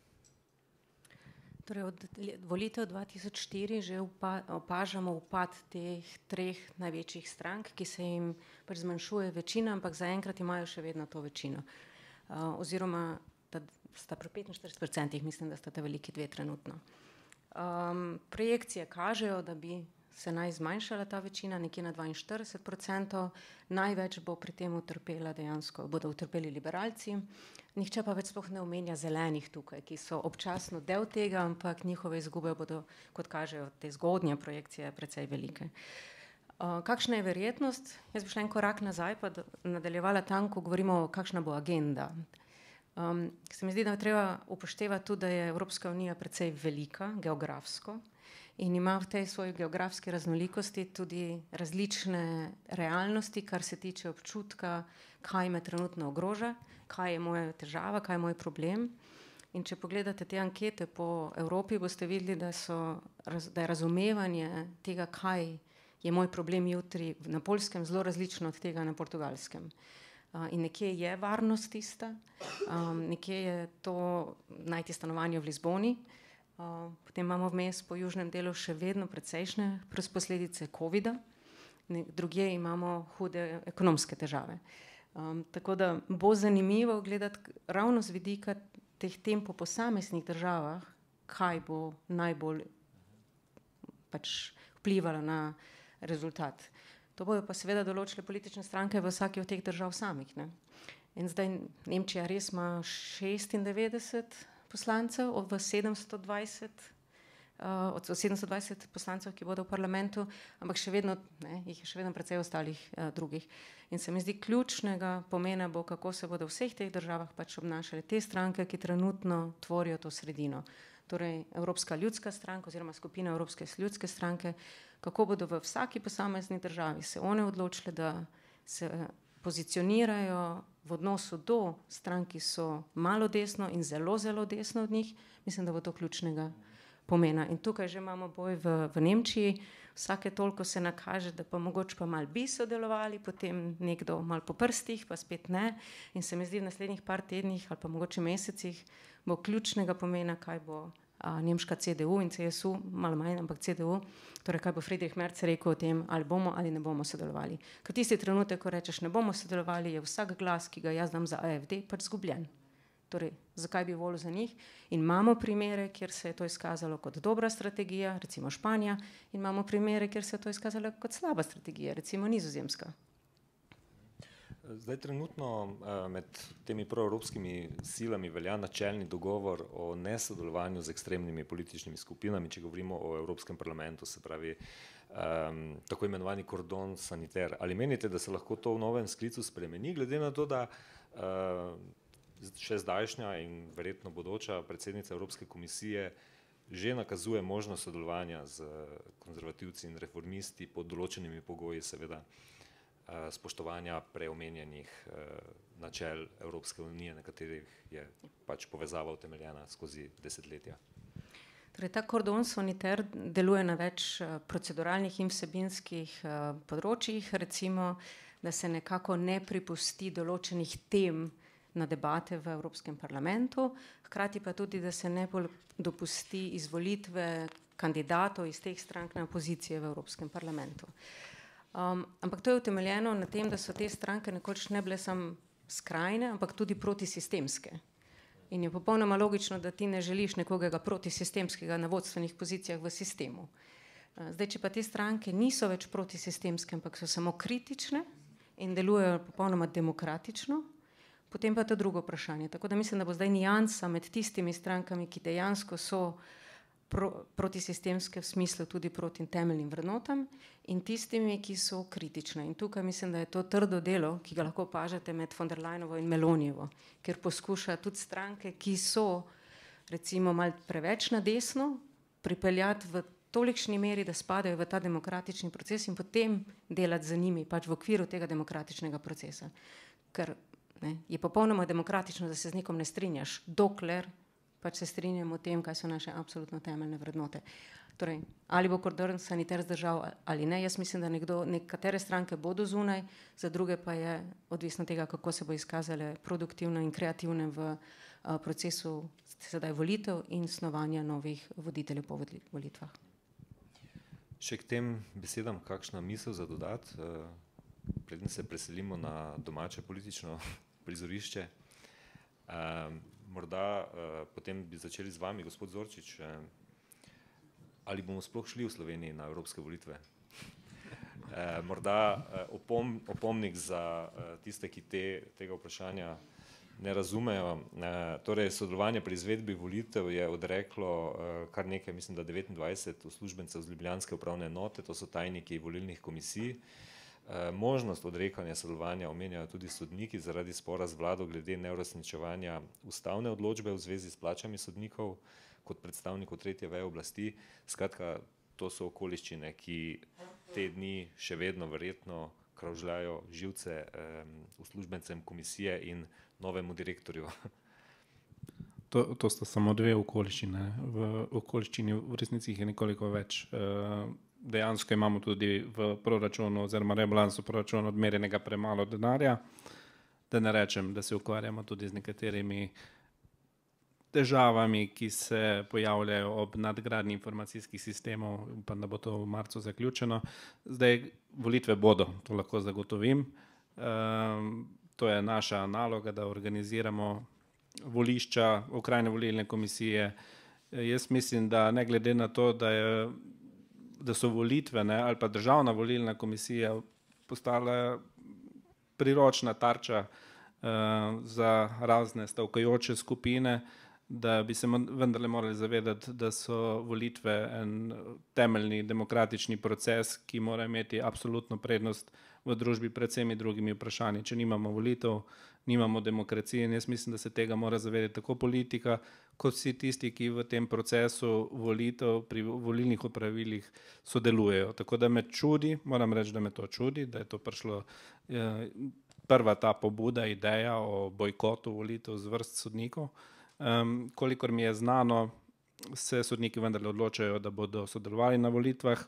Torej od volitev dva tisoč štiri že upa, opažamo upad teh treh največjih strank, ki se jim pač zmanjšuje večina, ampak zaenkrat imajo še vedno to večino. Uh, oziroma da sta pri petinštirideset procentih, mislim, da sta ta veliki dve trenutno. Um, projekcije kažejo, da bi se naj zmanjšala ta večina nekje na dvainštirideset procentov, največ bo pri tem utrpela dejansko, bodo utrpeli liberalci, nihče pa več sploh ne omenja zelenih tukaj, ki so občasno del tega, ampak njihove izgube bodo, kot kažejo te zgodnje projekcije, precej velike. Uh, kakšna je verjetnost? Jaz bi šla en korak nazaj, pa nadaljevala tam, ko govorimo, kakšna bo agenda. Um, se mi zdi, da treba upoštevati tudi, da je Evropska unija precej velika, geografsko, in ima v tej svoji geografski raznolikosti tudi različne realnosti, kar se tiče občutka, kaj me trenutno ogroža, kaj je moja težava, kaj je moj problem. In če pogledate te ankete po Evropi, boste videli, da, so, da je razumevanje tega, kaj je moj problem jutri na Poljskem, zelo različno od tega na Portugalskem. Uh, in nekje je varnost tista, um, nekje je to najti stanovanje v Lizboni, uh, potem imamo vmes po južnem delu še vedno precejšnje posledice covida, drugje imamo hude ekonomske težave. Um, tako da bo zanimivo gledati ravno z vidika teh tem po posameznih državah, kaj bo najbolj pač vplivalo na rezultat. To bojo pa seveda določile politične stranke v vsaki od teh držav samih. Ne? In zdaj Nemčija res ima šestindevetdeset poslancev od sedemsto dvajset, uh, od sedemsto dvajset poslancev, ki bodo v parlamentu, ampak še vedno, ne, jih je še vedno precej ostalih uh, drugih. In se mi zdi ključnega pomena bo, kako se bodo v vseh teh državah pač obnašale te stranke, ki trenutno tvorijo to sredino. Torej Evropska ljudska stranka oziroma skupina Evropske ljudske stranke, kako bodo v vsaki posamezni državi se one odločile, da se pozicionirajo v odnosu do strank, ki so malo desno in zelo, zelo desno od njih. Mislim, da bo to ključnega pomena. In tukaj že imamo boj v, v Nemčiji, vsake toliko se nakaže, da pa mogoče pa malo bi sodelovali, potem nekdo malo po prstih, pa spet ne. In se mi zdi v naslednjih par tednih ali pa mogoče mesecih bo ključnega pomena, kaj bo a, nemška C D U in C S U, malo manj, ampak C D U, torej kaj bo Friedrich Merz rekel o tem, ali bomo ali ne bomo sodelovali. Ker tisti trenutek, ko rečeš ne bomo sodelovali, je vsak glas, ki ga jaz dam za A F D, pač zgubljen. Torej, zakaj bi volil za njih? In imamo primere, kjer se je to izkazalo kot dobra strategija, recimo Španija, in imamo primere, kjer se je to izkazalo kot slaba strategija, recimo Nizozemska. Zdaj trenutno med temi proevropskimi silami velja načelni dogovor o nesodelovanju z ekstremnimi političnimi skupinami, če govorimo o Evropskem parlamentu, se pravi um, tako imenovani kordon saniter. Ali menite, da se lahko to v novem sklicu spremeni, glede na to, da uh, še zdajšnja in verjetno bodoča predsednica Evropske komisije že nakazuje možnost sodelovanja z konzervativci in reformisti pod določenimi pogoji, seveda spoštovanja preomenjenih načel Evropske unije, na katerih je pač povezava utemeljena skozi desetletja. Torej, ta kordon saniter deluje na več proceduralnih in vsebinskih področjih, recimo, da se nekako ne pripusti določenih tem na debate v Evropskem parlamentu, hkrati pa tudi, da se ne dopusti izvolitve kandidatov iz teh strank na pozicije v Evropskem parlamentu. Um, ampak to je utemeljeno na tem, da so te stranke nekoč ne bile samo skrajne, ampak tudi protisistemske. In je popolnoma logično, da ti ne želiš nekoga protisistemskega na vodstvenih pozicijah v sistemu. Zdaj, če pa te stranke niso več protisistemske, ampak so samo kritične in delujejo popolnoma demokratično, potem pa je to drugo vprašanje. Tako da mislim, da bo zdaj nijansa med tistimi strankami, ki dejansko so pro, protisistemske v smislu tudi proti temeljnim vrednotam, in tistimi, ki so kritične. In tukaj mislim, da je to trdo delo, ki ga lahko opažate med von der Leyenovo in Melonijevo, ker poskuša tudi stranke, ki so recimo malo preveč na desno, pripeljati v tolikšni meri, da spadajo v ta demokratični proces in potem delati za njimi, pač v okviru tega demokratičnega procesa. Ker ne, je popolnoma demokratično, da se z nekom ne strinjaš, dokler pač se strinjamo o tem, kaj so naše absolutno temeljne vrednote. Torej, ali bo Kordon Sanitaire zdržal ali ne, jaz mislim, da nekdo, nekatere stranke bodo zunaj, za druge pa je odvisno tega, kako se bo izkazale produktivno in kreativne v uh, procesu sedaj volitev in snovanja novih voditeljev po volitvah. Še k tem besedam kakšna misel za dodati, preden se preselimo na domače politično prizorišče. Morda potem bi začeli z vami, gospod Zorčič, ali bomo sploh šli v Sloveniji na evropske volitve? Morda opom, opomnik za tiste, ki te, tega vprašanja ne razumejo. Torej, sodelovanje pri izvedbi volitev je odreklo kar nekaj, mislim, da devetindvajset uslužbencev z ljubljanske upravne enote, to so tajniki volilnih komisij. Možnost odrekanja sodelovanja omenjajo tudi sodniki zaradi spora z vlado glede neuresničevanja ustavne odločbe v zvezi s plačami sodnikov kot predstavnikov tretje veje oblasti. Skratka, to so okoliščine, ki te dni še vedno verjetno kravžljajo živce um, uslužbencem komisije in novemu direktorju. To, to sta samo dve okoliščine. V okoliščini v resnici je nekoliko več. Uh, dejansko imamo tudi v proračunu oziroma rebalansu proračuna odmerjenega premalo denarja, da ne rečem, da se ukvarjamo tudi z nekaterimi težavami, ki se pojavljajo ob nadgradnji informacijskih sistemov, upam, da bo to v marcu zaključeno. Zdaj, volitve bodo, to lahko zagotovim. Um, to je naša naloga, da organiziramo volišča, okrajne volilne komisije. Jaz mislim, da ne glede na to, da je da so volitve, ne, ali pa državna volilna komisija postala priročna tarča uh, za razne stavkajoče skupine, da bi se vendarle morali zavedati, da so volitve en temeljni demokratični proces, ki mora imeti absolutno prednost v družbi pred vsemi drugimi vprašanji. Če nimamo volitev, nimamo demokracije, in jaz mislim, da se tega mora zavedati tako politika, kot vsi tisti, ki v tem procesu volitev pri volilnih opravilih sodelujejo. Tako da me čudi, moram reči, da me to čudi, da je to prišlo eh, prva ta pobuda, ideja o bojkotu volitev z vrst sodnikov. Um, kolikor mi je znano, se sodniki vendarle odločajo, da bodo sodelovali na volitvah,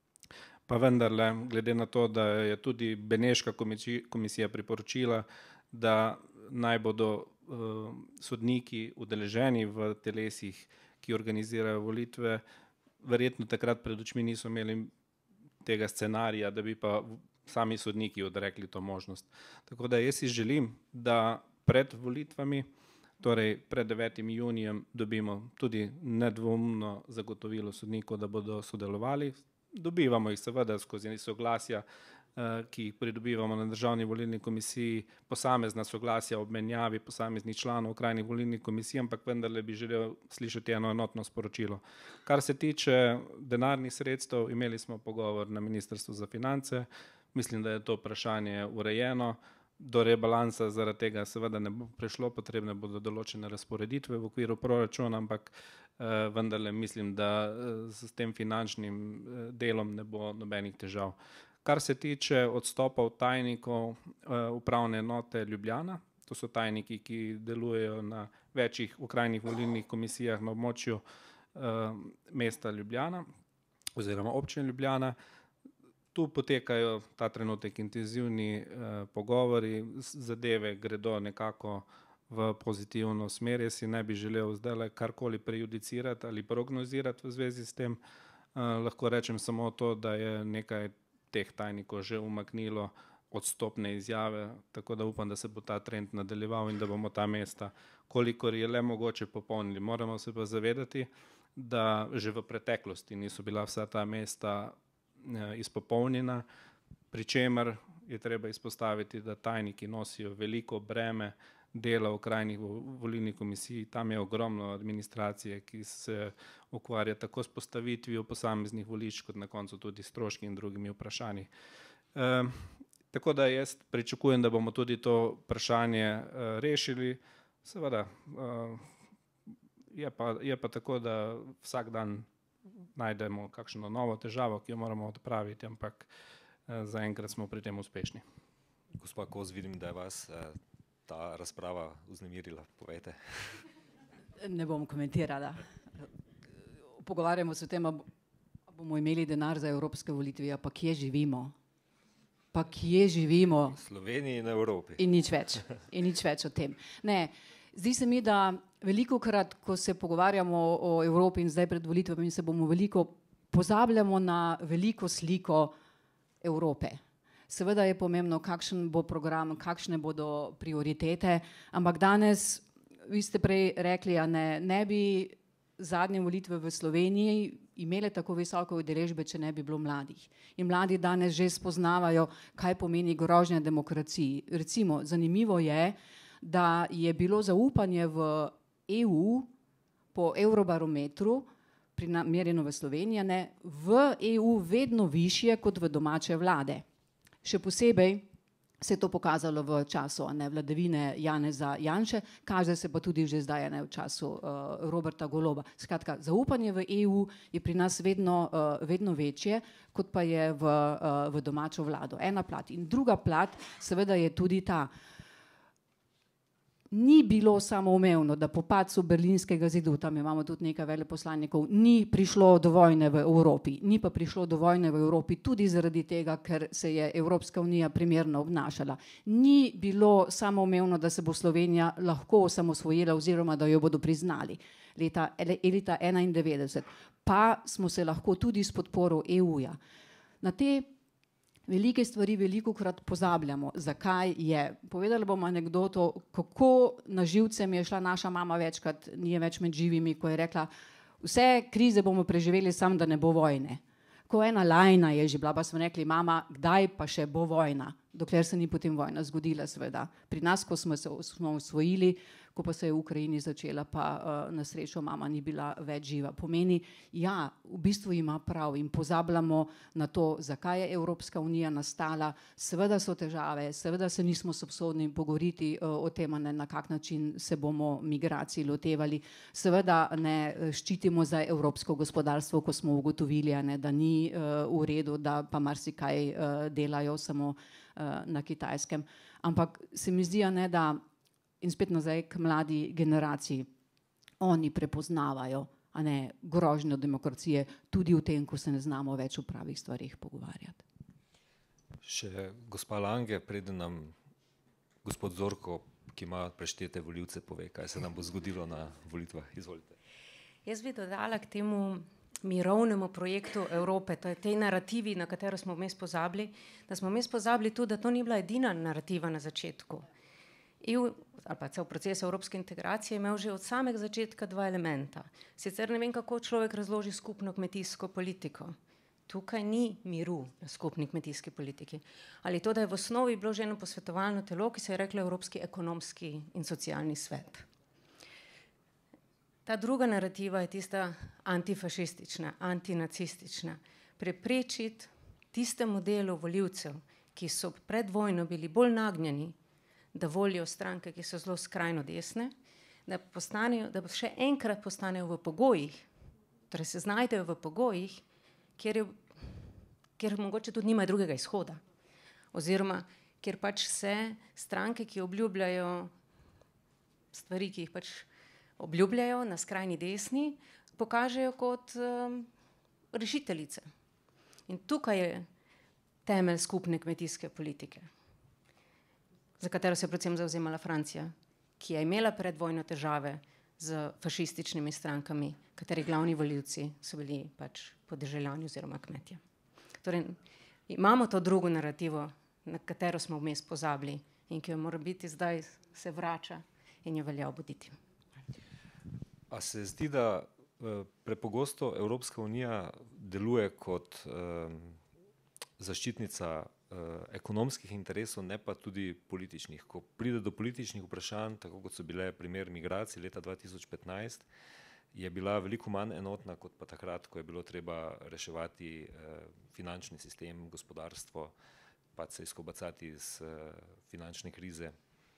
pa vendarle, glede na to, da je tudi Beneška komisija priporočila, da naj bodo uh, sodniki udeleženi v telesih, ki organizirajo volitve, verjetno takrat pred očmi niso imeli tega scenarija, da bi pa sami sodniki odrekli to možnost. Tako da jaz si želim, da pred volitvami, torej pred devetim junijem, dobimo tudi nedvomno zagotovilo sodnikov, da bodo sodelovali. Dobivamo jih seveda skozi soglasja, ki jih pridobivamo na državni volilni komisiji, posamezna soglasja ob menjavi posameznih članov okrajnih volilnih komisij, ampak vendarle bi želel slišati eno enotno sporočilo. Kar se tiče denarnih sredstev, imeli smo pogovor na Ministrstvu za finance, mislim, da je to vprašanje urejeno. Do rebalansa zaradi tega seveda ne bo prišlo, potrebne bodo določene razporeditve v okviru proračuna, ampak eh, vendarle mislim, da eh, s tem finančnim eh, delom ne bo nobenih težav. Kar se tiče odstopov tajnikov eh, upravne enote Ljubljana, to so tajniki, ki delujejo na večjih okrajnih volilnih komisijah na območju eh, mesta Ljubljana oziroma občine Ljubljana. Tu potekajo ta trenutek intenzivni eh, pogovori, zadeve gredo nekako v pozitivno smer. Jaz si ne bi želel zdaj karkoli prejudicirati ali prognozirati v zvezi s tem. Eh, lahko rečem samo to, da je nekaj teh tajnikov že umaknilo odstopne izjave, tako da upam, da se bo ta trend nadaljeval in da bomo ta mesta, kolikor je le mogoče, popolnili. Moramo se pa zavedati, da že v preteklosti niso bila vsa ta mesta izpopolnjena, pri čemer je treba izpostaviti, da tajniki nosijo veliko breme dela v krajnih volilnih komisij. Tam je ogromno administracije, ki se ukvarja tako s postavitvijo posameznih volišč, kot na koncu tudi stroški in drugimi vprašanji. E, tako da jaz pričakujem, da bomo tudi to vprašanje e, rešili. Seveda, e, je pa, je pa tako, da vsak dan najdemo kakšno novo težavo, ki jo moramo odpraviti, ampak e, zaenkrat smo pri tem uspešni. Gospa Kos, vidim, da je vas e, ta razprava vznemirila. Povejte. Ne bom komentirala. Pogovarjamo se o tem, ali bomo imeli denar za evropske volitve, pa kje živimo. Pa kje živimo. V Sloveniji in Evropi. In nič več. In nič več o tem. Ne, zdi se mi, da velikokrat, ko se pogovarjamo o Evropi in zdaj pred volitvami, se bomo veliko pozabljamo na veliko sliko Evrope. Seveda je pomembno, kakšen bo program, kakšne bodo prioritete, ampak danes, vi ste prej rekli, a ne, ne bi zadnje volitve v Sloveniji imele tako visoke udeležbe, če ne bi bilo mladih. In mladi danes že spoznavajo, kaj pomeni grožnja demokraciji. Recimo, zanimivo je, da je bilo zaupanje v E U po Eurobarometru, merjeno v Sloveniji, ne, v E U vedno višje kot v domače vlade. Še posebej se je to pokazalo v času ne, vladavine Janeza Janše, kaže se pa tudi že zdaj ne, v času uh, Roberta Goloba. Skratka, zaupanje v E U je pri nas vedno, uh, vedno večje, kot pa je v, uh, v domačo vlado. Ena plat. In druga plat seveda je tudi ta. Ni bilo samoumevno, da po padcu berlinskega zidu, tam imamo tudi nekaj veleposlanikov, ni prišlo do vojne v Evropi. Ni pa prišlo do vojne v Evropi tudi zaradi tega, ker se je Evropska unija primerno obnašala. Ni bilo samoumevno, da se bo Slovenija lahko osamosvojila oziroma da jo bodo priznali leta, leta enaindevetdeset. Pa smo se lahko tudi s podporo E U-ja. Na te velike stvari velikokrat pozabljamo. Zakaj je? Povedala bom anekdoto, kako na živce mi je šla naša mama večkrat, nije več med živimi, ko je rekla, vse krize bomo preživeli, sam da ne bo vojne. Ko ena lajna je že bila, pa smo rekli, mama, kdaj pa še bo vojna? Dokler se ni potem vojna zgodila, seveda. Pri nas, ko smo se smo osvojili, ko pa se je v Ukrajini začela, pa uh, na srečo mama ni bila več živa. Pomeni, ja, v bistvu ima prav in pozabljamo na to, zakaj je Evropska unija nastala. Seveda so težave, seveda se nismo sposobni pogovoriti uh, o tem, ne, na kak način se bomo migracij lotevali. Seveda ne ščitimo za evropsko gospodarstvo, ko smo ugotovili, ne, da ni uh, v redu, da pa marsikaj uh, delajo samo uh, na Kitajskem. Ampak se mi zdi, ne, da in spet nazaj k mladi generaciji, oni prepoznavajo a ne, grožnjo demokracije tudi v tem, ko se ne znamo več o pravih stvarih pogovarjati. Še gospa Lange, preden nam gospod Zorko, ki ima preštete volivce, pove, kaj se nam bo zgodilo na volitvah. Izvolite. Jaz bi dodala k temu mirovnemu projektu Evrope, to je tej narativi, na katero smo vmes pozabili, da smo vmes pozabili tudi, da to ni bila edina narativa na začetku. E U, ali pa cel proces evropske integracije, je imel že od samega začetka dva elementa. Sicer ne vem, kako človek razloži skupno kmetijsko politiko. Tukaj ni miru na skupni kmetijski politiki. Ali to, da je v osnovi bilo že eno posvetovalno telo, ki se je reklo Evropski ekonomski in socialni svet. Ta druga narativa je tista antifašistična, antinacistična. Preprečiti tistemu delu volivcev, ki so pred vojno bili bolj nagnjeni, da volijo stranke, ki so zelo skrajno desne, da postanejo, da še enkrat postanejo v pogojih, torej se znajdejo v pogojih, kjer, je, kjer mogoče tudi nimajo drugega izhoda. Oziroma, kjer pač se stranke, ki obljubljajo stvari, ki jih pač obljubljajo na skrajni desni, pokažejo kot um, rešiteljice. In tukaj je temelj skupne kmetijske politike, za katero se je predvsem zavzemala Francija, ki je imela pred vojno težave z fašističnimi strankami, kateri glavni volivci so bili pač podeželjani oziroma kmetje. Torej, imamo to drugo narativo na katero smo vmes pozabili in ki jo mora biti zdaj se vrača in jo velja obuditi. A se zdi, da prepogosto Evropska unija deluje kot um, zaščitnica uh, ekonomskih interesov, ne pa tudi političnih. Ko pride do političnih vprašanj, tako kot so bile primer migracij leta dva tisoč petnajst, je bila veliko manj enotna kot pa takrat, ko je bilo treba reševati uh, finančni sistem, gospodarstvo, pa se izkobacati iz uh, finančne krize.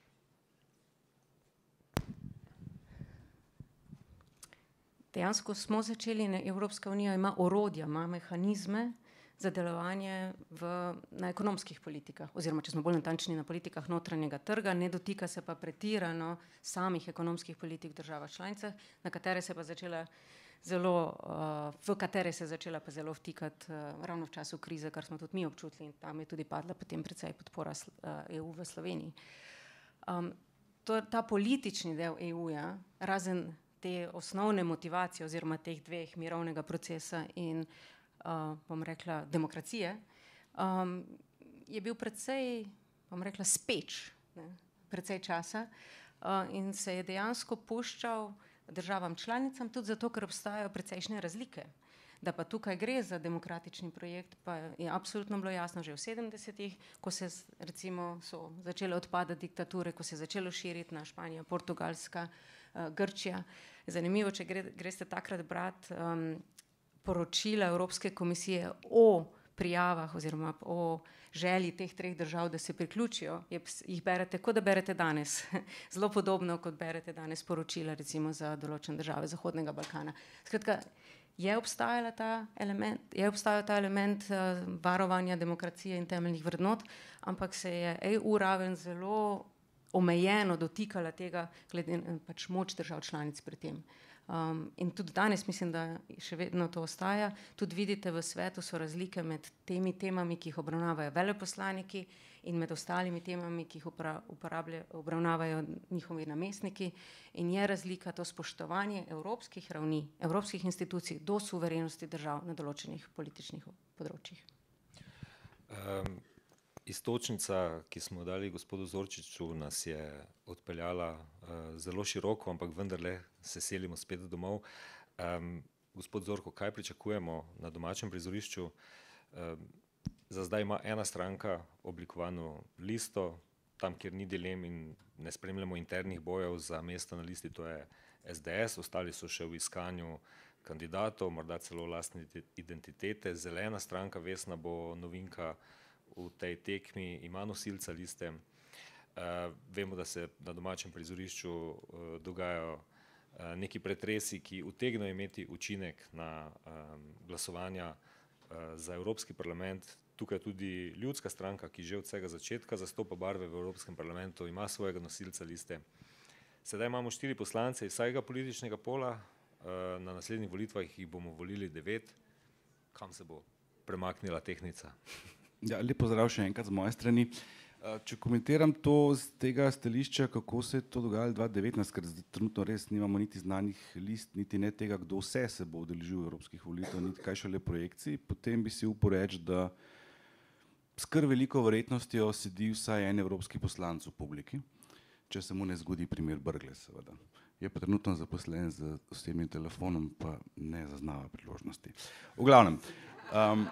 Dejansko smo začeli, Evropska unija ima orodja, ima mehanizme za delovanje v, na ekonomskih politikah, oziroma če smo bolj natančni na politikah notranjega trga, ne dotika se pa pretirano samih ekonomskih politik država članicah, na katere se pa začela zelo, uh, v katere se je začela pa zelo vtikati uh, ravno v času krize, kar smo tudi mi občutili, in tam je tudi padla potem precej podpora uh, E U v Sloveniji. Um, to, ta politični del E U-ja, razen te osnovne motivacije oziroma teh dveh mirovnega procesa in, uh, bom rekla, demokracije, um, je bil precej, bom rekla, speč, ne, precej časa uh, in se je dejansko puščal državam članicam tudi zato, ker obstajajo precejšnje razlike. Da pa tukaj gre za demokratični projekt, pa je absolutno bilo jasno že v sedemdesetih, ko se recimo so začele odpadati diktature, ko se je začelo širiti na Španija, Portugalska, uh, Grčija. Zanimivo, če gre, greste takrat brati um, poročila Evropske komisije o prijavah oziroma o želji teh treh držav, da se priključijo, je, jih berete, kot da berete danes. Zelo podobno, kot berete danes poročila recimo za določene države Zahodnega Balkana. Skratka, je obstajala ta element, je obstajal ta element uh, varovanja demokracije in temeljnih vrednot, ampak se je E U raven zelo omejeno dotikala tega, glede pač moč držav članic pri tem. Um, in tudi danes mislim, da še vedno to ostaja. Tudi vidite, v svetu so razlike med temi temami, ki jih obravnavajo veleposlaniki, in med ostalimi temami, ki jih obravnavajo njihovi namestniki. In je razlika to spoštovanje evropskih ravni, evropskih institucij do suverenosti držav na določenih političnih področjih. Um. Iztočnica, ki smo dali gospodu Zorčiču, nas je odpeljala uh, zelo široko, ampak vendarle se selimo spet domov. Um, gospod Zorko, kaj pričakujemo na domačem prizorišču? Um, za zdaj ima ena stranka oblikovano listo, tam, kjer ni dilem in ne spremljamo internih bojev za mesto na listi, to je S D S, ostali so še v iskanju kandidatov, morda celo lastne identitete. Zelena stranka, Vesna, bo novinka v tej tekmi, ima nosilca liste. Uh, vemo, da se na domačem prizorišču uh, dogajajo uh, neki pretresi, ki utegnejo imeti učinek na um, glasovanja uh, za Evropski parlament. Tukaj tudi ljudska stranka, ki že od vsega začetka zastopa barve v Evropskem parlamentu, ima svojega nosilca liste. Sedaj imamo štiri poslance iz vsakega političnega pola, uh, na naslednjih volitvah jih bomo volili devet. Kam se bo premaknila tehnica? Ja, lep pozdrav še enkrat z moje strani. Če komentiram to z tega stališča, kako se je to dogajalo dva tisoč devetnajst, ker trenutno res nimamo niti znanih list, niti ne tega, kdo vse se bo udeležil evropskih volitev, niti kaj šele projekcij, potem bi si upal reči, da s kar veliko verjetnostjo sedi vsaj en evropski poslanec v publiki, če se mu ne zgodi primer Brglez, seveda. Je pa trenutno zaposlen z osebnim telefonom, pa ne zaznava priložnosti. V glavnem, um,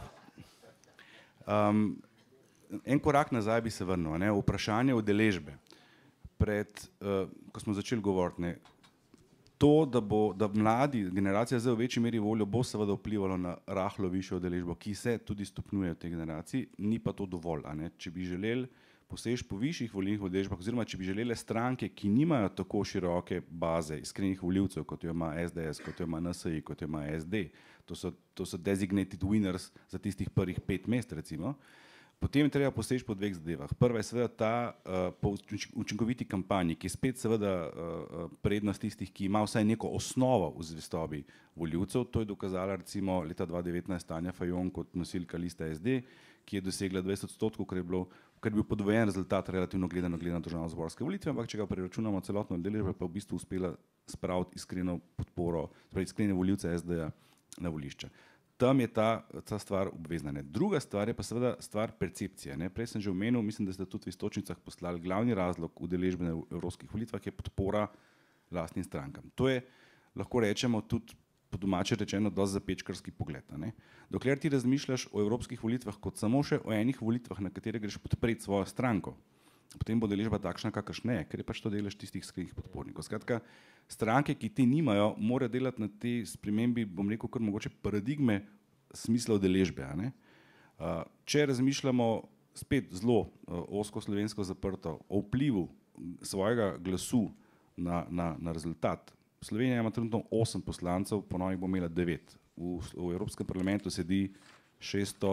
Um, en korak nazaj bi se vrnil, ne, vprašanje udeležbe. Pred, uh, ko smo začeli govoriti, ne, to, da bo, da mladi, generacija zdaj v večji meri voljo, bo seveda vplivalo na rahlo višjo udeležbo, ki se tudi stopnjuje v tej generaciji, ni pa to dovolj, a ne. Če bi želeli poseči po višjih volilnih udeležbah, oziroma če bi želeli stranke, ki nimajo tako široke baze iskrenih volivcev, kot jo ima S D S, kot jo ima N S I, kot jo ima S D, to so, to so designated winners za tistih prvih pet mest, recimo, potem je treba poseči po dveh zadevah. Prva je seveda ta uh, po učinkoviti kampanji, ki je spet seveda uh, prednost tistih, ki ima vsaj neko osnovo v zvestobi volivcev. To je dokazala recimo leta dva tisoč devetnajst Tanja Fajon kot nosilka liste S D, ki je dosegla dvajset odstotkov, kar je bilo kar je bil podvojen rezultat relativno gledano glede na državnozborske volitve, ampak če ga preračunamo celotno udeležbo, pa v bistvu uspela spraviti iskreno podporo, torej iskrene volivce S D-ja na volišča. tam je ta, ta stvar obvezna. Ne. Druga stvar je pa seveda stvar percepcije. Ne. Prej sem že omenil, mislim, da ste tudi v istočnicah poslali, glavni razlog udeležbe na evropskih volitvah je podpora lastnim strankam. To je, lahko rečemo, tudi po domače rečeno, dosti zapečkarski pogled. Ne. Dokler ti razmišljaš o evropskih volitvah kot samo še o enih volitvah, na katere greš podpreti svojo stranko, potem bo udeležba takšna, kakršna je, ker je pač to delež tistih iskrenih podpornikov. Skratka, stranke, ki te nimajo, morajo delati na tej spremembi, bom rekel, kar mogoče paradigme smisla udeležbe. Ne. Če razmišljamo spet zelo ozko slovensko zaprto o vplivu svojega glasu na, na, na rezultat, Slovenija ima trenutno osem poslancev, po novih bo imela devet. V, v Evropskem parlamentu sedi šeststo,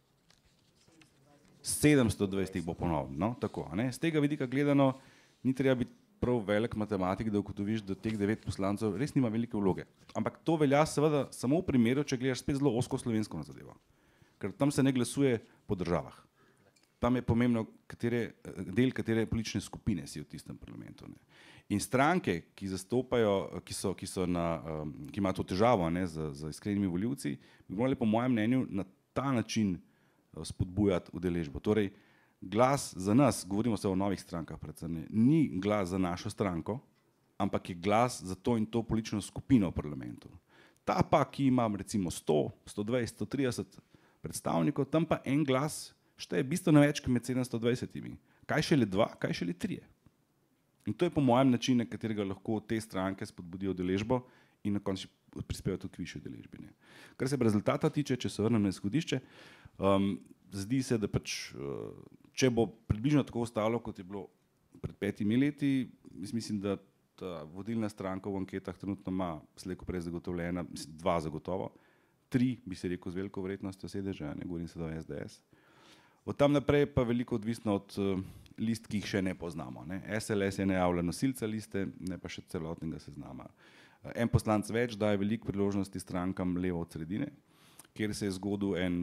sedemsto dvajset bo po novem. No, tako, ne? Z tega vidika gledano ni treba biti prav velik matematik, da ugotoviš, da teh devet poslancev res nima velike vloge. Ampak to velja seveda samo v primeru, če gledaš spet zelo ozko slovensko na zadevo. Ker tam se ne glasuje po državah. Tam je pomembno, katere, del katere politične skupine si v tistem parlamentu. Ne? In stranke, ki zastopajo, ki so, ki so na, um, ki imajo to težavo, ne, z, z iskrenimi volivci, bi morali po mojem mnenju na ta način uh, spodbujati udeležbo. Torej, glas za nas, govorimo se o novih strankah predvsem, ne, ni glas za našo stranko, ampak je glas za to in to politično skupino v parlamentu. Ta pa, ki ima recimo sto, sto dvajset, sto trideset predstavnikov, tam pa en glas šteje bistveno več kot med sedemsto dvajsetimi. Kaj šele dva, kaj šele trije. In to je po mojem način, na katerega lahko te stranke spodbudijo udeležbo in na koncu prispevajo tudi k višji udeležbi. Kar se rezultata tiče, če se vrnem na izhodišče, um, zdi se, da pač, uh, če bo približno tako ostalo, kot je bilo pred petimi leti, mislim, da ta vodilna stranka v anketah trenutno ima slej ko prej zagotovljena, mislim, dva zagotovo, tri bi se rekel z veliko verjetnostjo sedeža, ne govorim se do S D S. Od tam naprej pa veliko odvisno od uh, list, ki jih še ne poznamo. Ne. S L S je najavila nosilca liste, ne pa še celotnega seznama. En poslanec več daje veliko priložnosti strankam levo od sredine, kjer se je zgodil en,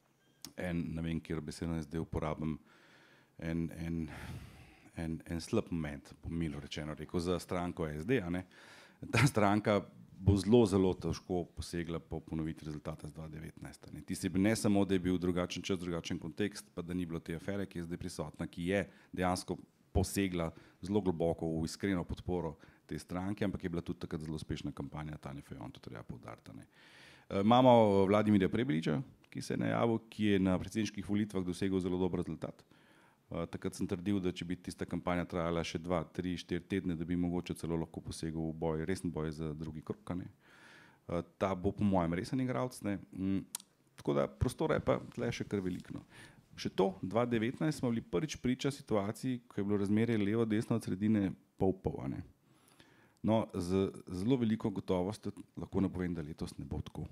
en ne vem, kjer besedo zdaj uporabim, en, en, en, en slab moment, milo rečeno rekel, za stranko S D. A ne. Ta stranka bo zelo, zelo težko posegla po ponoviti rezultata z dva devetnajst. Ne. Tisti ne samo, da je bil drugačen čas, drugačen kontekst, pa da ni bilo te afere, ki je zdaj prisotna, ki je dejansko posegla zelo globoko v iskreno podporo te stranke, ampak je bila tudi takrat zelo uspešna kampanja Tanje Fajon, to treba poudariti. E, imamo Vladimirja Prebiliča, ki se je najavil, ki je na predsedniških volitvah dosegel zelo dober rezultat. Uh, takrat sem trdil, da če bi tista kampanja trajala še dva, tri, štiri tedne, da bi mogoče celo lahko posegel v boj, resen boj za drugi krog. Uh, ta bo po mojem resen igralec. Mm, tako da prostora je pa tle še kar veliko. Še to, dva devetnajst smo bili prvič priča situaciji, ko je bilo razmerje levo, desno od sredine pol pol. Ne? No, z zelo veliko gotovostjo lahko napovem, da letos ne bo tako.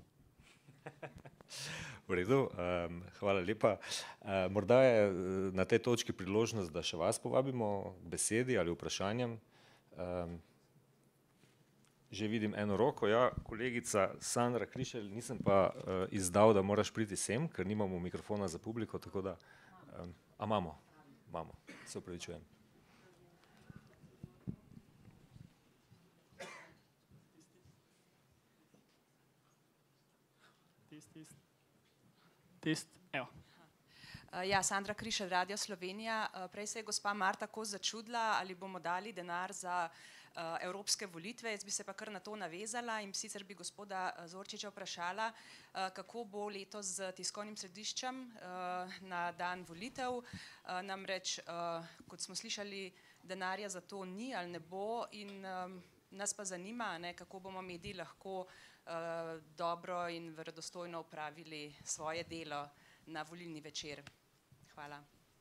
V redu, um, hvala lepa. Uh, morda je na tej točki priložnost, da še vas povabimo k besedi ali vprašanjem. Um, že vidim eno roko, ja, kolegica Sandra Krišelj, nisem pa uh, izdal, da moraš priti sem, ker nimamo mikrofona za publiko, tako da, um, a imamo, imamo, se opravičujem. Tist, tist. Tist, evo. Ja, Sandra Krišelj, Radio Slovenija. Prej se je gospa Mar tako začudila, ali bomo dali denar za uh, evropske volitve. Jaz bi se pa kar na to navezala in sicer bi gospoda Zorčiča vprašala, uh, kako bo letos z tiskovnim središčem uh, na dan volitev. Uh, namreč, uh, kot smo slišali, denarja za to ni ali ne bo in um, nas pa zanima, ne, kako bomo mediji lahko uh, dobro in verodostojno upravili svoje delo na volilni večer. Hvala.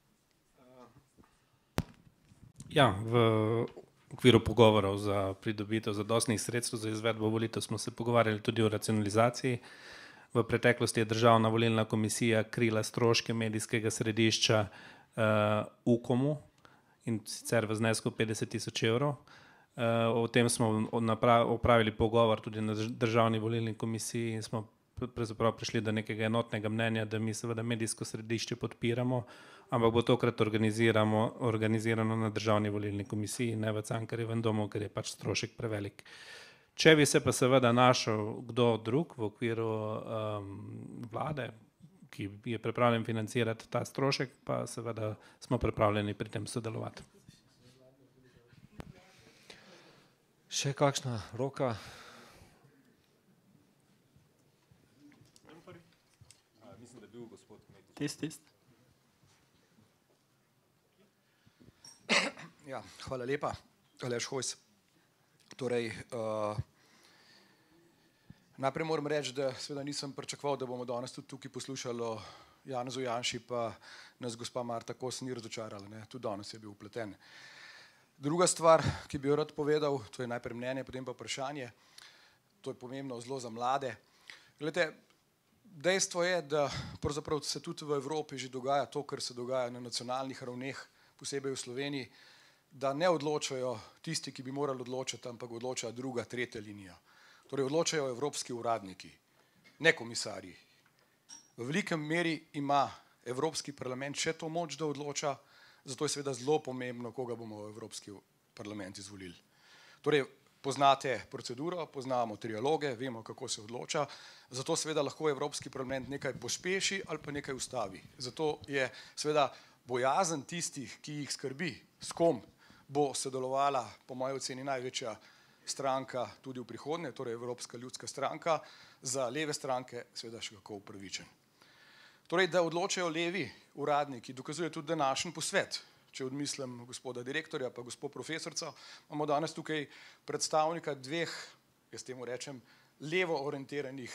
Ja, v okviru pogovorov za pridobitev zadostnih sredstev za izvedbo volitev smo se pogovarjali tudi o racionalizaciji. V preteklosti je Državna volilna komisija krila stroške medijskega središča uh, Ukomu in sicer v znesku petdeset tisoč evrov. Uh, o tem smo opravili pogovor tudi na Državni volilni komisiji in smo pravzaprav prišli do nekega enotnega mnenja, da mi seveda medijsko središče podpiramo, ampak bo tokrat organizirano na Državni volilni komisiji, ne v Cankarjevem domu, ker je pač strošek prevelik. Če bi se pa seveda našel kdo drug v okviru um, vlade, ki je pripravljen financirati ta strošek, pa seveda smo pripravljeni pri tem sodelovati. Še kakšna roka? Mislim, da je bil gospod Kmetič. Tist, tist. Ja, hvala lepa, Aleš Hojs. Torej, uh, najprej moram reči, da seveda nisem pričakoval, da bomo danes tudi tukaj poslušali o Janezu Janši, pa nas gospa Marta Kos ni razočarala, ne? Tudi danes je bil upleten. Druga stvar, ki bi jo rad povedal, to je najprej mnenje, potem pa vprašanje, to je pomembno zelo za mlade. Glede, dejstvo je, da pravzaprav se tudi v Evropi že dogaja to, kar se dogaja na nacionalnih ravneh, posebej v Sloveniji, da ne odločajo tisti, ki bi morali odločati, ampak odloča druga, tretja linija. Torej odločajo evropski uradniki, ne komisarji. V velikem meri ima Evropski parlament še to moč, da odloča, zato je seveda zelo pomembno, koga bomo v Evropski parlament izvolili. Torej, poznate proceduro, poznamo trialoge, vemo, kako se odloča, zato seveda lahko Evropski parlament nekaj pospeši ali pa nekaj ustavi. Zato je seveda bojazen tistih, ki jih skrbi, s kom bo sodelovala, po moji oceni, največja stranka tudi v prihodnje, torej Evropska ljudska stranka, za leve stranke seveda še kako upravičen. Torej, da odločajo levi uradniki, dokazuje tudi današnji posvet. Če odmislim gospoda direktorja pa gospod profesorca, imamo danes tukaj predstavnika dveh, jaz temu rečem, levo orientiranih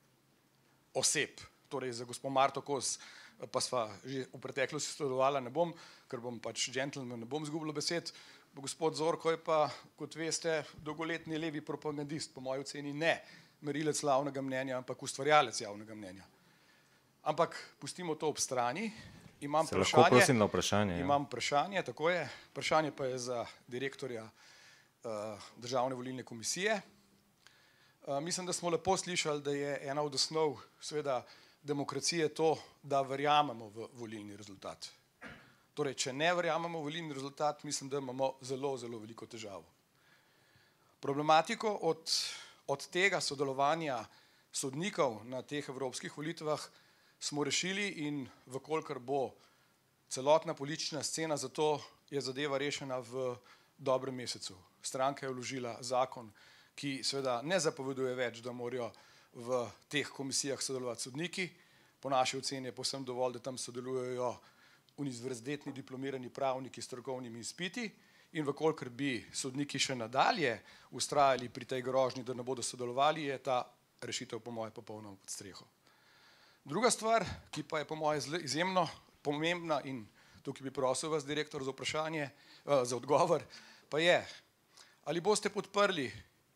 oseb. Torej, za gospod Marto Kos pa sva že v preteklosti sodelovala, ne bom, ker bom pač gentleman, ne bom zgubljal besed. Gospod Zorko je pa, kot veste, dolgoletni levi propagandist, po moji oceni ne merilec javnega mnenja, ampak ustvarjalec javnega mnenja. Ampak pustimo to ob strani. Imam Se vprašanje, lahko prosim na vprašanje. Ja. Imam vprašanje, tako je. Vprašanje pa je za direktorja uh, Državne volilne komisije. Uh, mislim, da smo lepo slišali, da je ena od osnov seveda demokracije to, da verjamemo v volilni rezultat. Torej, če ne verjamemo v volilni rezultat, mislim, da imamo zelo, zelo veliko težavo. Problematiko od, od tega sodelovanja sodnikov na teh evropskih volitvah smo rešili in vkolikor bo celotna politična scena, zato je zadeva rešena v dobrem mesecu. Stranka je vložila zakon, ki seveda ne zapoveduje več, da morajo v teh komisijah sodelovati sodniki. Po naši oceni je povsem dovolj, da tam sodelujejo univerzitetni diplomirani pravniki s strokovnimi izpiti in vkolikor bi sodniki še nadalje vztrajali pri tej grožnji, da ne bodo sodelovali, je ta rešitev po moje popolnoma pod streho. Druga stvar, ki pa je po moje izjemno pomembna in tukaj bi prosil vas, direktor, za vprašanje, za odgovor, pa je, ali boste podprli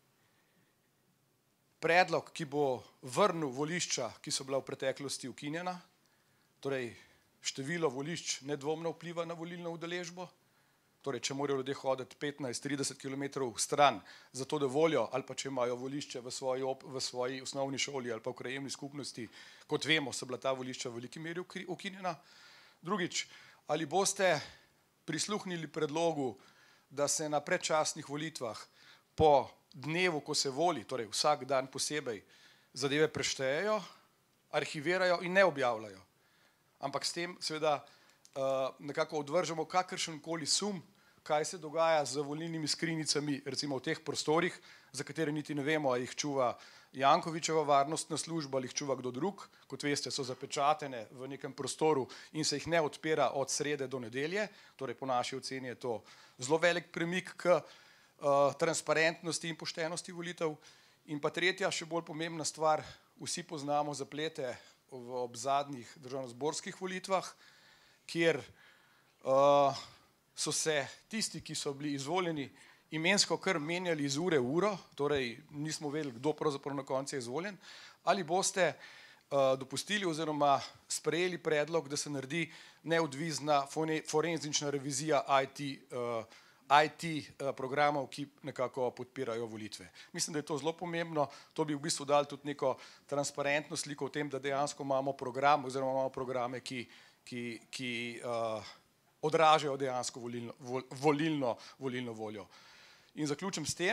predlog, ki bo vrnil volišča, ki so bila v preteklosti ukinjena, torej število volišč nedvomno vpliva na volilno udeležbo, torej če morajo ljudje hoditi petnajst do trideset kilometrov stran, zato da volijo, ali pa če imajo volišče v svoji, v svoji osnovni šoli ali pa v krajevni skupnosti, kot vemo, so bila ta volišča v veliki meri ukinjena. Drugič, ali boste prisluhnili predlogu, da se na predčasnih volitvah po dnevu, ko se voli, torej vsak dan posebej, zadeve preštejejo, arhivirajo in ne objavljajo. Ampak s tem seveda uh, nekako odvržemo kakršenkoli sum, kaj se dogaja z volilnimi skrinjicami, recimo v teh prostorih, za katere niti ne vemo, ali jih čuva Jankovićeva varnostna služba ali jih čuva kdo drug. Kot veste, so zapečatene v nekem prostoru in se jih ne odpira od srede do nedelje. Torej, po naši oceni je to zelo velik premik k uh, transparentnosti in poštenosti volitev. In pa tretja, še bolj pomembna stvar, vsi poznamo zaplete v, ob zadnjih državnozborskih volitvah, kjer uh, so se tisti, ki so bili izvoljeni, imensko kar menjali iz ure v uro, torej nismo vedeli, kdo pravzaprav na koncu je izvoljen. Ali boste uh, dopustili oziroma sprejeli predlog, da se naredi neodvisna forenzična revizija I T, uh, I T uh, programov, ki nekako podpirajo volitve. Mislim, da je to zelo pomembno. To bi v bistvu dali tudi neko transparentno sliko o tem, da dejansko imamo program oziroma imamo programe, ki, ki, ki uh, odražajo dejansko volilno, vol, volilno, volilno voljo. In zaključim s tem,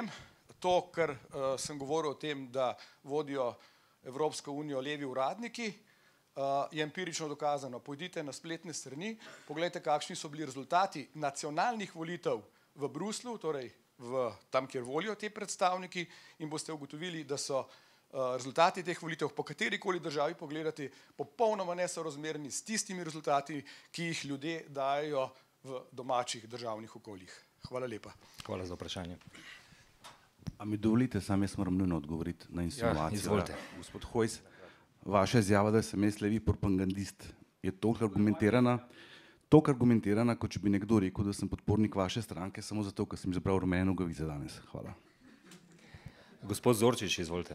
to, kar uh, sem govoril o tem, da vodijo Evropsko unijo levi uradniki, uh, je empirično dokazano. Pojdite na spletne strani, pogledajte, kakšni so bili rezultati nacionalnih volitev v Bruslju, torej v, tam, kjer volijo te predstavniki, in boste ugotovili, da so uh, rezultati teh volitev, po katerikoli državi pogledati, popolnoma nesorazmerni s tistimi rezultati, ki jih ljudje dajo v domačih državnih okoljih. Hvala lepa. Hvala za vprašanje. A mi dovolite, sam jaz moram nujno odgovoriti na insinuacijo. Ja, izvolite. Gospod Hojs, vaša izjava, da sem jaz levi propagandist, je toliko argumentirana, toliko argumentirana, kot če bi nekdo rekel, da sem podpornik vaše stranke, samo zato, ker sem izbral rumene nogavice danes. Hvala. Gospod Zorčič, izvolite.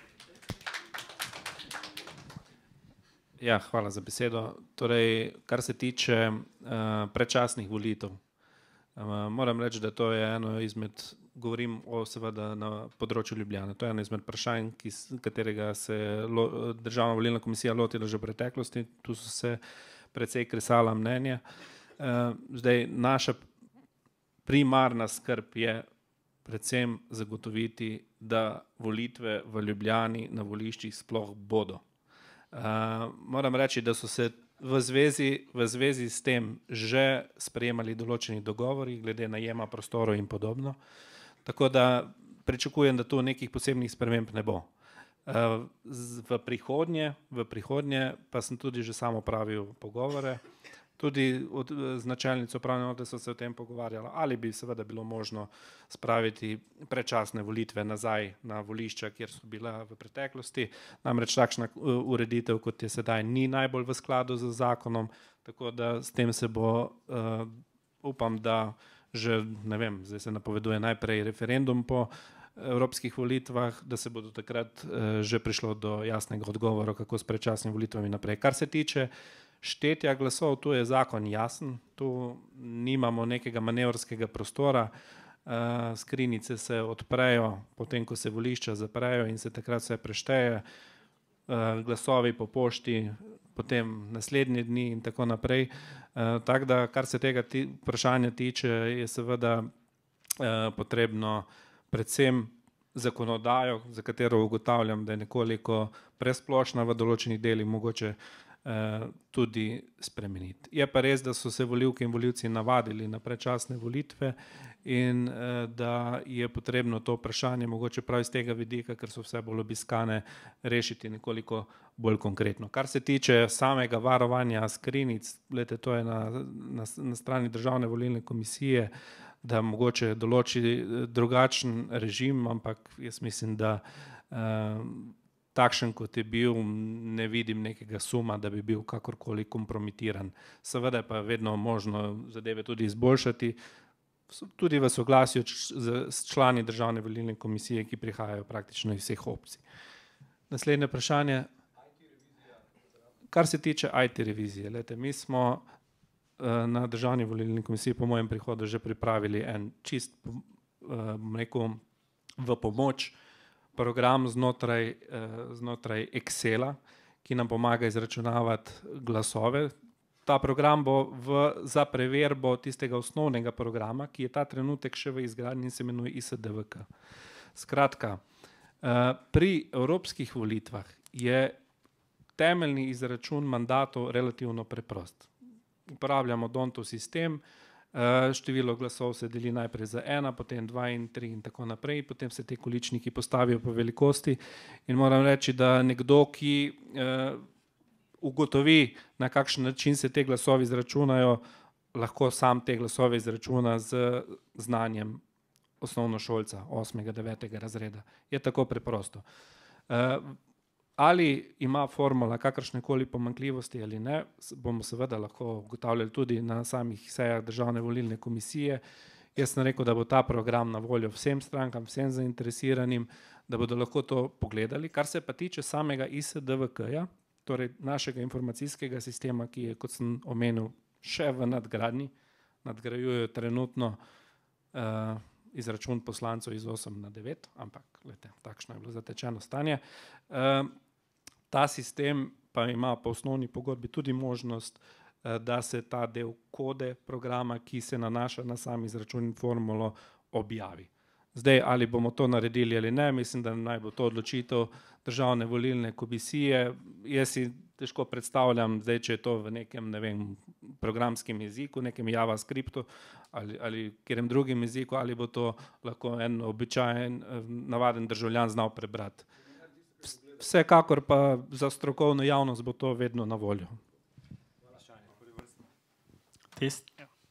Ja, hvala za besedo. Torej, kar se tiče uh, predčasnih volitev, uh, moram reči, da to je eno izmed, govorim o seveda na področju Ljubljane, to je eno izmed vprašanj, ki, katerega se lo, Državna volilna komisija lotila že v preteklosti, tu so se precej kresala mnenja. Uh, zdaj, naša primarna skrb je predvsem zagotoviti, da volitve v Ljubljani na voliščih sploh bodo. Uh, moram reči, da so se v zvezi, v zvezi s tem že sprejemali določeni dogovori glede najema prostorov in podobno, tako da pričakujem, da tu nekih posebnih sprememb ne bo. Uh, v prihodnje, v prihodnje pa sem tudi že sam opravil pogovore, tudi od, z načelnico upravne enote so se o tem pogovarjali, ali bi seveda bilo možno spraviti predčasne volitve nazaj na volišča, kjer so bila v preteklosti. Namreč takšna ureditev, kot je sedaj, ni najbolj v skladu z zakonom, tako da s tem se bo, uh, upam, da že, ne vem, zdaj se napoveduje najprej referendum po evropskih volitvah, da se bo do takrat uh, že prišlo do jasnega odgovora, kako s predčasnimi volitvami naprej. Kar se tiče štetja glasov, tu je zakon jasen, tu nimamo nekega manevrskega prostora, uh, skrinjice se odprejo, potem ko se volišča zaprejo in se takrat vse prešteje, uh, glasovi po pošti, potem naslednji dni in tako naprej. Uh, tako da, kar se tega ti, vprašanja tiče, je seveda uh, potrebno predvsem zakonodajo, za katero ugotavljam, da je nekoliko presplošna v določenih delih, mogoče tudi spremeniti. Je pa res, da so se volivke in volivci navadili na predčasne volitve in da je potrebno to vprašanje mogoče prav iz tega vidika, ker so vse bolj obiskane, rešiti nekoliko bolj konkretno. Kar se tiče samega varovanja skrinjic, gledajte, to je na, na, na strani Državne volilne komisije, da mogoče določi drugačen režim, ampak jaz mislim, da uh, takšen, kot je bil, ne vidim nekega suma, da bi bil kakorkoli kompromitiran. Seveda je pa vedno možno zadeve tudi izboljšati, tudi v soglasju s člani Državne volilne komisije, ki prihajajo praktično iz vseh opcij. Naslednje vprašanje. Kar se tiče I T revizije, lete, mi smo na Državni volilni komisiji po mojem prihodu že pripravili en čist, bom rekel, v pomoč program znotraj, znotraj Excela, ki nam pomaga izračunavati glasove. Ta program bo v, za preverbo tistega osnovnega programa, ki je ta trenutek še v izgradnji in se imenuje I S D V K. Skratka, pri evropskih volitvah je temeljni izračun mandatov relativno preprost. Uporabljamo D'Hondtov sistem, število glasov se deli najprej za ena, potem dva in tri in tako naprej, potem se te količniki postavijo po velikosti in moram reči, da nekdo, ki eh, ugotovi, na kakšen način se te glasovi izračunajo, lahko sam te glasove izračuna z znanjem osnovnošolca osmega, devetega razreda. Je tako preprosto. Eh, Ali ima formula kakršnekoli pomanjkljivosti ali ne, bomo seveda lahko ugotavljali tudi na samih sejah Državne volilne komisije. Jaz sem rekel, da bo ta program na voljo vsem strankam, vsem zainteresiranim, da bodo lahko to pogledali. Kar se pa tiče samega I S D V K-ja, torej našega informacijskega sistema, ki je, kot sem omenil, še v nadgradnji, nadgrajujejo trenutno uh, izračun poslancev iz osem na devet, ampak glede, takšno je bilo zatečeno stanje. Uh, ta sistem pa ima po osnovni pogodbi tudi možnost, uh, da se ta del kode programa, ki se nanaša na sam izračun in formulo, objavi. Zdaj, ali bomo to naredili ali ne, mislim, da naj bo to odločitev Državne volilne komisije. Jaz si težko predstavljam, zdaj, če je to v nekem, ne vem, programskem jeziku, nekem JavaScriptu ali, ali kjerem drugim jeziku, ali bo to lahko en običajen, navaden državljan znal prebrati. Vsekakor pa za strokovno javnost bo to vedno na voljo. Test.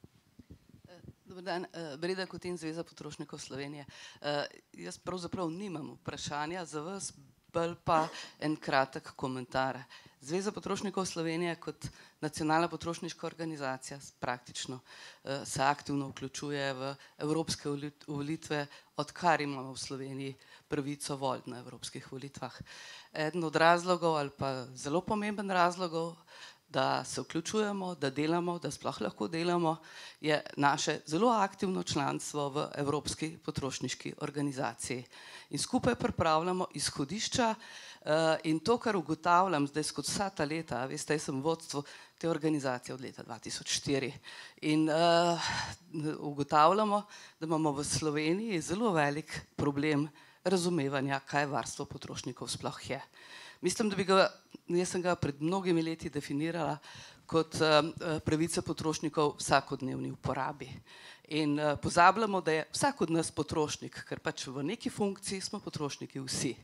Dobar dan, Breda Kutin, Zveza potrošnikov Slovenije. Jaz pravzaprav nimam vprašanja za vas, bolj pa en kratek komentar. Zveza potrošnikov Slovenije kot nacionalna potrošniška organizacija praktično se aktivno vključuje v evropske volitve, odkar imamo v Sloveniji pravico voliti na evropskih volitvah. Eden od razlogov ali pa zelo pomemben razlogov, da se vključujemo, da delamo, da sploh lahko delamo, je naše zelo aktivno članstvo v Evropski potrošniški organizaciji. In skupaj pripravljamo izhodišča in to, kar ugotavljam zdaj skozi vsa ta leta, veste, jaz sem v vodstvu te organizacije od leta dva tisoč štiri in ugotavljamo, da imamo v Sloveniji zelo velik problem razumevanja, kaj varstvo potrošnikov sploh je. Mislim, da bi ga, jaz sem ga pred mnogimi leti definirala kot pravice potrošnikov v vsakodnevni uporabi. In pozabljamo, da je vsak od nas potrošnik, ker pač v neki funkciji smo potrošniki vsi.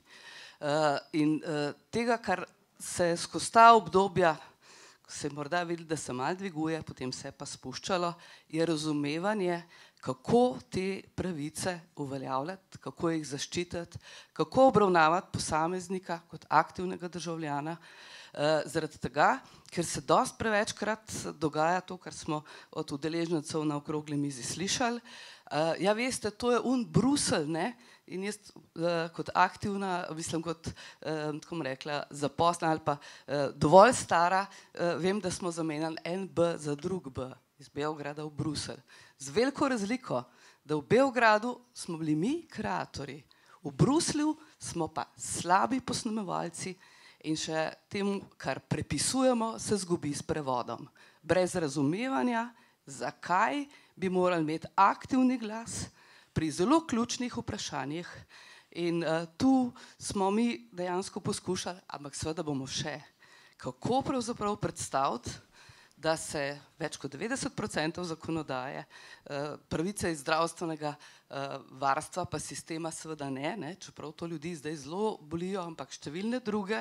In tega, kar se skozi ta obdobja, ko se je morda videli, da se malo dviguje, potem se je pa spuščalo, je razumevanje, kako te pravice uveljavljati, kako jih zaščititi, kako obravnavati posameznika kot aktivnega državljana, zaradi tega, ker se dosti prevečkrat dogaja to, kar smo od udeležencev na okrogli mizi slišali. Ja, veste, to je un Bruselj, ne? In jaz kot aktivna, mislim kot, tako bom rekla, zaposlena ali pa dovolj stara, vem, da smo zamenjali en B za drug B iz Beograda v Bruselj. Z veliko razliko, da v Beogradu smo bili mi kreatorji, v Bruslju smo pa slabi posnemovalci in še temu, kar prepisujemo, se zgubi s prevodom. Brez razumevanja, zakaj bi morali imeti aktivni glas pri zelo ključnih vprašanjih in tu smo mi dejansko poskušali, ampak seveda bomo še, kako pravzaprav predstaviti, da se več kot devetdeset procentov zakonodaje, pravice iz zdravstvenega varstva pa sistema seveda ne, ne, čeprav to ljudi zdaj zelo bolijo, ampak številne druge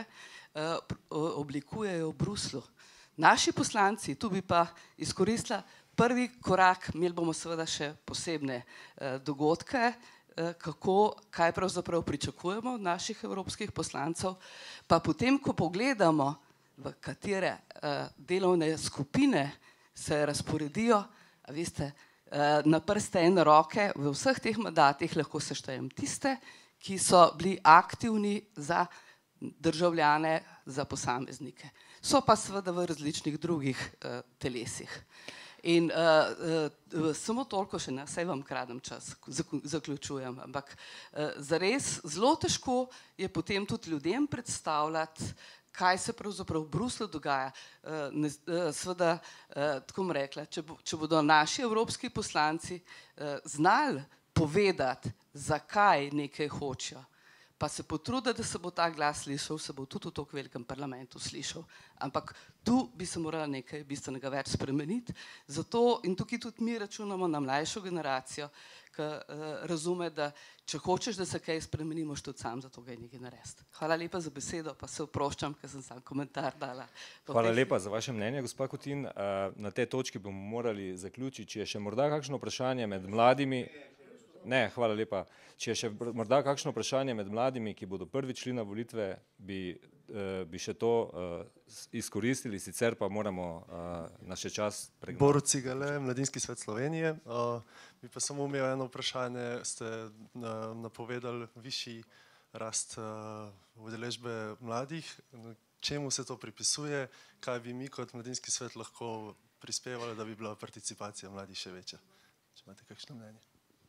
oblikujejo v Bruslju. Naši poslanci, tu bi pa izkoristila prvi korak, imeli bomo seveda še posebne dogodke, kako, kaj pravzaprav pričakujemo od naših evropskih poslancev, pa potem, ko pogledamo, v katere delovne skupine se razporedijo, a veste, na prste in roke v vseh teh mandatih lahko seštejem tiste, ki so bili aktivni za državljane, za posameznike. So pa seveda v različnih drugih telesih. In samo toliko še, saj vam kradem čas, zaključujem, ampak zares zelo težko je potem tudi ljudem predstavljati, kaj se pravzaprav v Bruslju dogaja. Seveda, tako bom rekla, če bodo naši evropski poslanci znali povedati, zakaj nekaj hočejo, pa se potruditi, da se bo ta glas slišal, se bo tudi v tako velikem parlamentu slišal. Ampak tu bi se moralo nekaj bistvenega več spremeniti. Zato in tukaj tudi mi računamo na mlajšo generacijo, ki razume, da če hočeš, da se kaj spremeni, moš tudi sam za to kaj nekaj narediti. Hvala lepa za besedo, pa se oproščam, ker sem sam komentar dala. Hvala lepa za vaše mnenje, gospa Kutin. Na tej točki bomo morali zaključiti. Če je še morda kakšno vprašanje med mladimi... Ne, hvala lepa. Če je še morda kakšno vprašanje med mladimi, ki bodo prvič šli na volitve, bi, bi še to izkoristili, sicer pa moramo na še čas pregnati. Borut Cigale, Mladinski svet Slovenije. Bi pa samo imel eno vprašanje, ste napovedali višji rast udeležbe mladih. Čemu se to pripisuje? Kaj bi mi kot Mladinski svet lahko prispevali, da bi bila participacija mladih še večja? Če imate kakšno mnenje?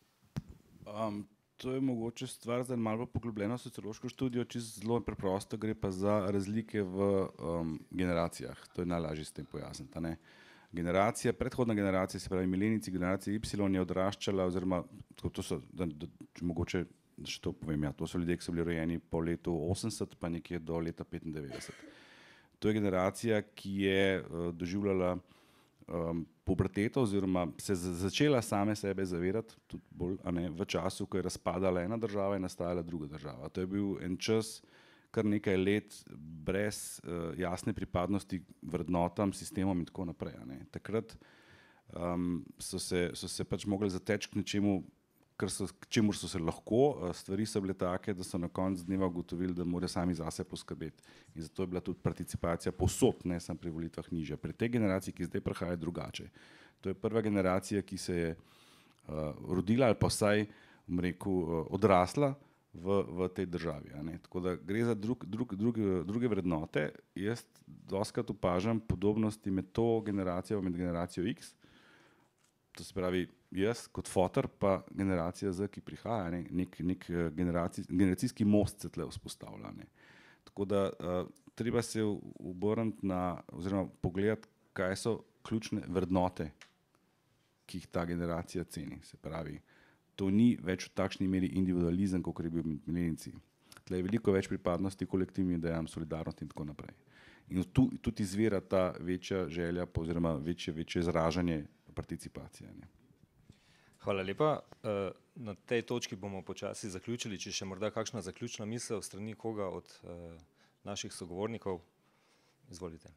Um, to je mogoče stvar za malo poglobljeno sociološko študijo, čisto zelo preprosto, gre pa za razlike v um, generacijah. To je najlažje s tem pojasniti. Ne? generacija, predhodna generacija, se pravi milenici, generacija Y je odraščala, oziroma to so, da, da, če mogoče še to povem, ja, to so ljudje, ki so bili rojeni po letu osemdeset pa nekje do leta petindevetdeset. To je generacija, ki je uh, doživljala um, puberteto oziroma se začela same sebe zavedati, tudi bolj, a ne, v času, ko je razpadala ena država in nastajala druga država. To je bil en čas, kar nekaj let brez uh, jasne pripadnosti vrednotam, sistemom in tako naprej. A ne. Takrat um, so, se, so se pač mogli zateči k nečemu, kar so, k čemur so se lahko, stvari so bile take, da so na koncu dneva ugotovili, da morajo sami zase poskrbeti. In zato je bila tudi participacija povsod, ne samo pri volitvah nižja. Pri tej generaciji, ki zdaj prihaja, drugače. To je prva generacija, ki se je uh, rodila ali pa vsaj, bom rekel, uh, odrasla v, v tej državi. A ne. Tako da gre za drug, drug, drug, druge vrednote. Jaz dostikrat opažam podobnosti med to generacijo, med generacijo X, to se pravi jaz kot fotor, pa generacija Z, ki prihaja, ne, nek, nek generacijski, generacijski most se tle vzpostavlja. Ne. Tako da uh, treba se obrniti na, oziroma pogledati, kaj so ključne vrednote, ki jih ta generacija ceni. Se pravi, to ni več v takšni meri individualizem, kot je bil med milenijci. Tle je veliko več pripadnosti kolektivnim idejam, solidarnosti in tako naprej. In tu tudi izvira ta večja želja, oziroma večje, večje izražanje participacije. Ne. Hvala lepa. Na tej točki bomo počasi zaključili, če še morda kakšna zaključna misel strani koga od naših sogovornikov. Izvolite.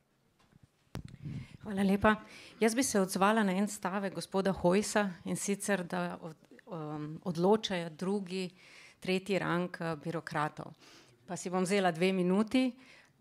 Hvala lepa. Jaz bi se odzvala na en stavek gospoda Hojsa, in sicer, da odločajo drugi, tretji rang birokratov. Pa si bom vzela dve minuti.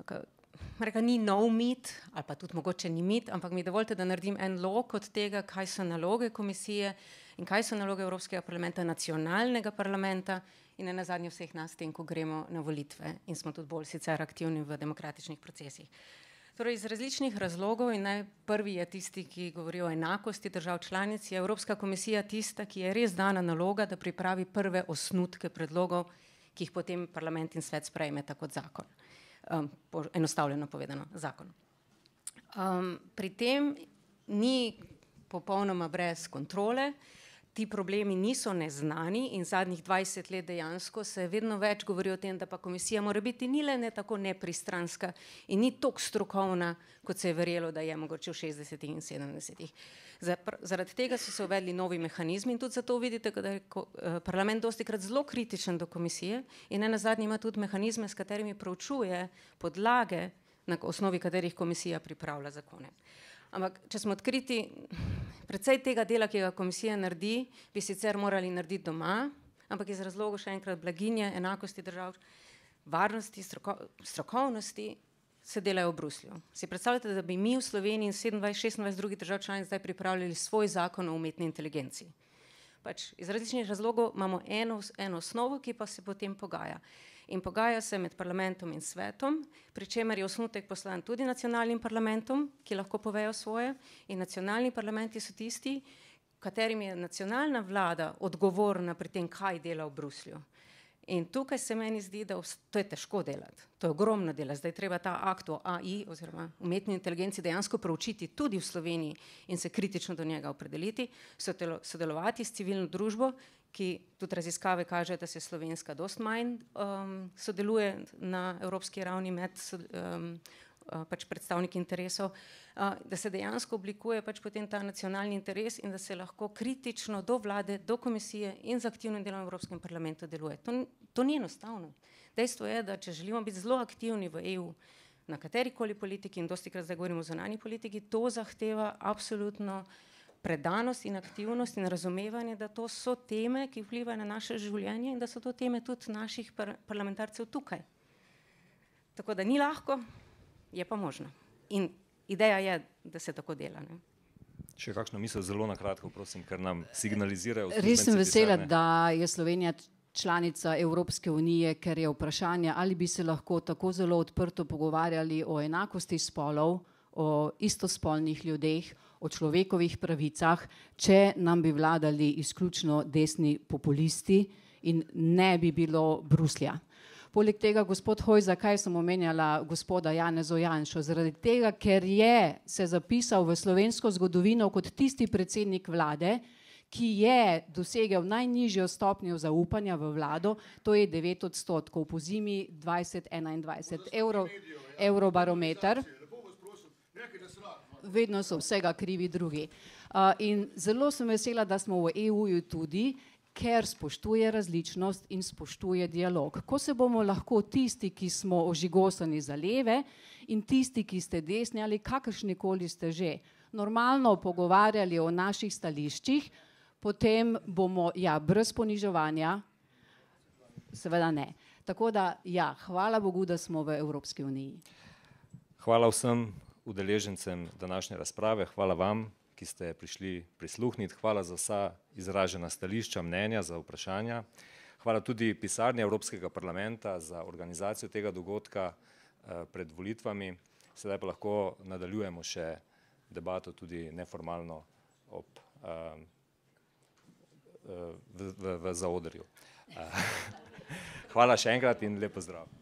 Reka, ni nov mit, ali pa tudi mogoče ni mit, ampak mi dovolite, da naredim en lok od tega, kaj so naloge komisije in kaj so naloge Evropskega parlamenta, nacionalnega parlamenta in ne nazadnje vseh nas tem, ko gremo na volitve in smo tudi bolj sicer aktivni v demokratičnih procesih. Torej, iz različnih razlogov, in najprvi je tisti, ki govori o enakosti držav članic, je Evropska komisija tista, ki je res dana naloga, da pripravi prve osnutke predlogov, ki jih potem parlament in svet sprejmeta kot zakon. Um, po, enostavljeno povedano, zakon. Um, pri tem ni popolnoma brez kontrole, ti problemi niso neznani in zadnjih dvajset let dejansko se vedno več govori o tem, da pa komisija mora biti ni le ne tako nepristranska in ni toliko strokovna, kot se je verjelo, da je mogoče v šestdesetih in sedemdesetih. Zaradi tega so se uvedli novi mehanizmi in tudi zato vidite, da je parlament dostikrat zelo kritičen do komisije in ne nazadnje ima tudi mehanizme, s katerimi proučuje podlage, na osnovi katerih komisija pripravlja zakone. Ampak, če smo odkriti, precej tega dela, ki ga komisija naredi, bi sicer morali narediti doma, ampak iz razlogov še enkrat blaginje, enakosti držav, varnosti, stroko, strokovnosti, se delajo v Bruslju. Si predstavljate, da bi mi v Sloveniji in sedemindvajset, šestindvajset drugih držav članic zdaj pripravljali svoj zakon o umetni inteligenci. Pač, iz različnih razlogov imamo eno, eno osnovo, ki pa se potem pogaja. In pogaja se med parlamentom in svetom, pri čemer je osnutek poslan tudi nacionalnim parlamentom, ki lahko povejo svoje, in nacionalni parlamenti so tisti, katerim je nacionalna vlada odgovorna pri tem, kaj dela v Bruslju. In tukaj se meni zdi, da to je težko delati, to je ogromno dela. Zdaj treba ta akt o A I oziroma umetni inteligenci dejansko proučiti tudi v Sloveniji in se kritično do njega opredeliti, sodelovati s civilno družbo, ki tudi raziskave kaže, da se slovenska dosti manj um, sodeluje na evropski ravni med um, pač predstavniki interesov, uh, da se dejansko oblikuje pač potem ta nacionalni interes in da se lahko kritično do vlade, do komisije in z aktivnim delom v Evropskem parlamentu deluje. To, to ni enostavno. Dejstvo je, da če želimo biti zelo aktivni v E U na katerikoli politiki, in dostikrat zdaj govorimo o zunanji politiki, to zahteva absolutno predanost in aktivnost in razumevanje, da to so teme, ki vplivajo na naše življenje in da so to teme tudi naših par parlamentarcev tukaj. Tako da ni lahko, je pa možno. In ideja je, da se tako dela. Ne? Še kakšno misel zelo na kratko, prosim, ker nam signalizirajo. Res sem vesela, da je Slovenija članica Evropske unije, ker je vprašanje, ali bi se lahko tako zelo odprto pogovarjali o enakosti spolov, o istospolnih ljudeh, o človekovih pravicah, če nam bi vladali izključno desni populisti in ne bi bilo Bruslja. Poleg tega, gospod Hoj, zakaj sem omenjala gospoda Janeza Janšo? Zaradi tega, ker je se zapisal v slovensko zgodovino kot tisti predsednik vlade, ki je dosegel najnižjo stopnjo zaupanja v vlado, to je devet odstotkov po zimi dvajset enaindvajset. Euro, Eurobarometer. Vedno so vsega krivi drugi. Uh, in zelo sem vesela, da smo v E U-ju tudi, ker spoštuje različnost in spoštuje dialog. Ko se bomo lahko tisti, ki smo ožigosani za leve in tisti, ki ste desni ali kakršnikoli ste že, normalno pogovarjali o naših stališčih, potem bomo, ja, brez poniževanja, seveda ne. Tako da, ja, hvala Bogu, da smo v Evropski uniji. Hvala vsem udeležencem današnje razprave, hvala vam, ki ste prišli prisluhniti, hvala za vsa izražena stališča, mnenja, za vprašanja. Hvala tudi pisarni Evropskega parlamenta za organizacijo tega dogodka eh, pred volitvami. Sedaj pa lahko nadaljujemo še debato tudi neformalno ob eh, v, v, v zaodrju. Hvala še enkrat in lep pozdrav.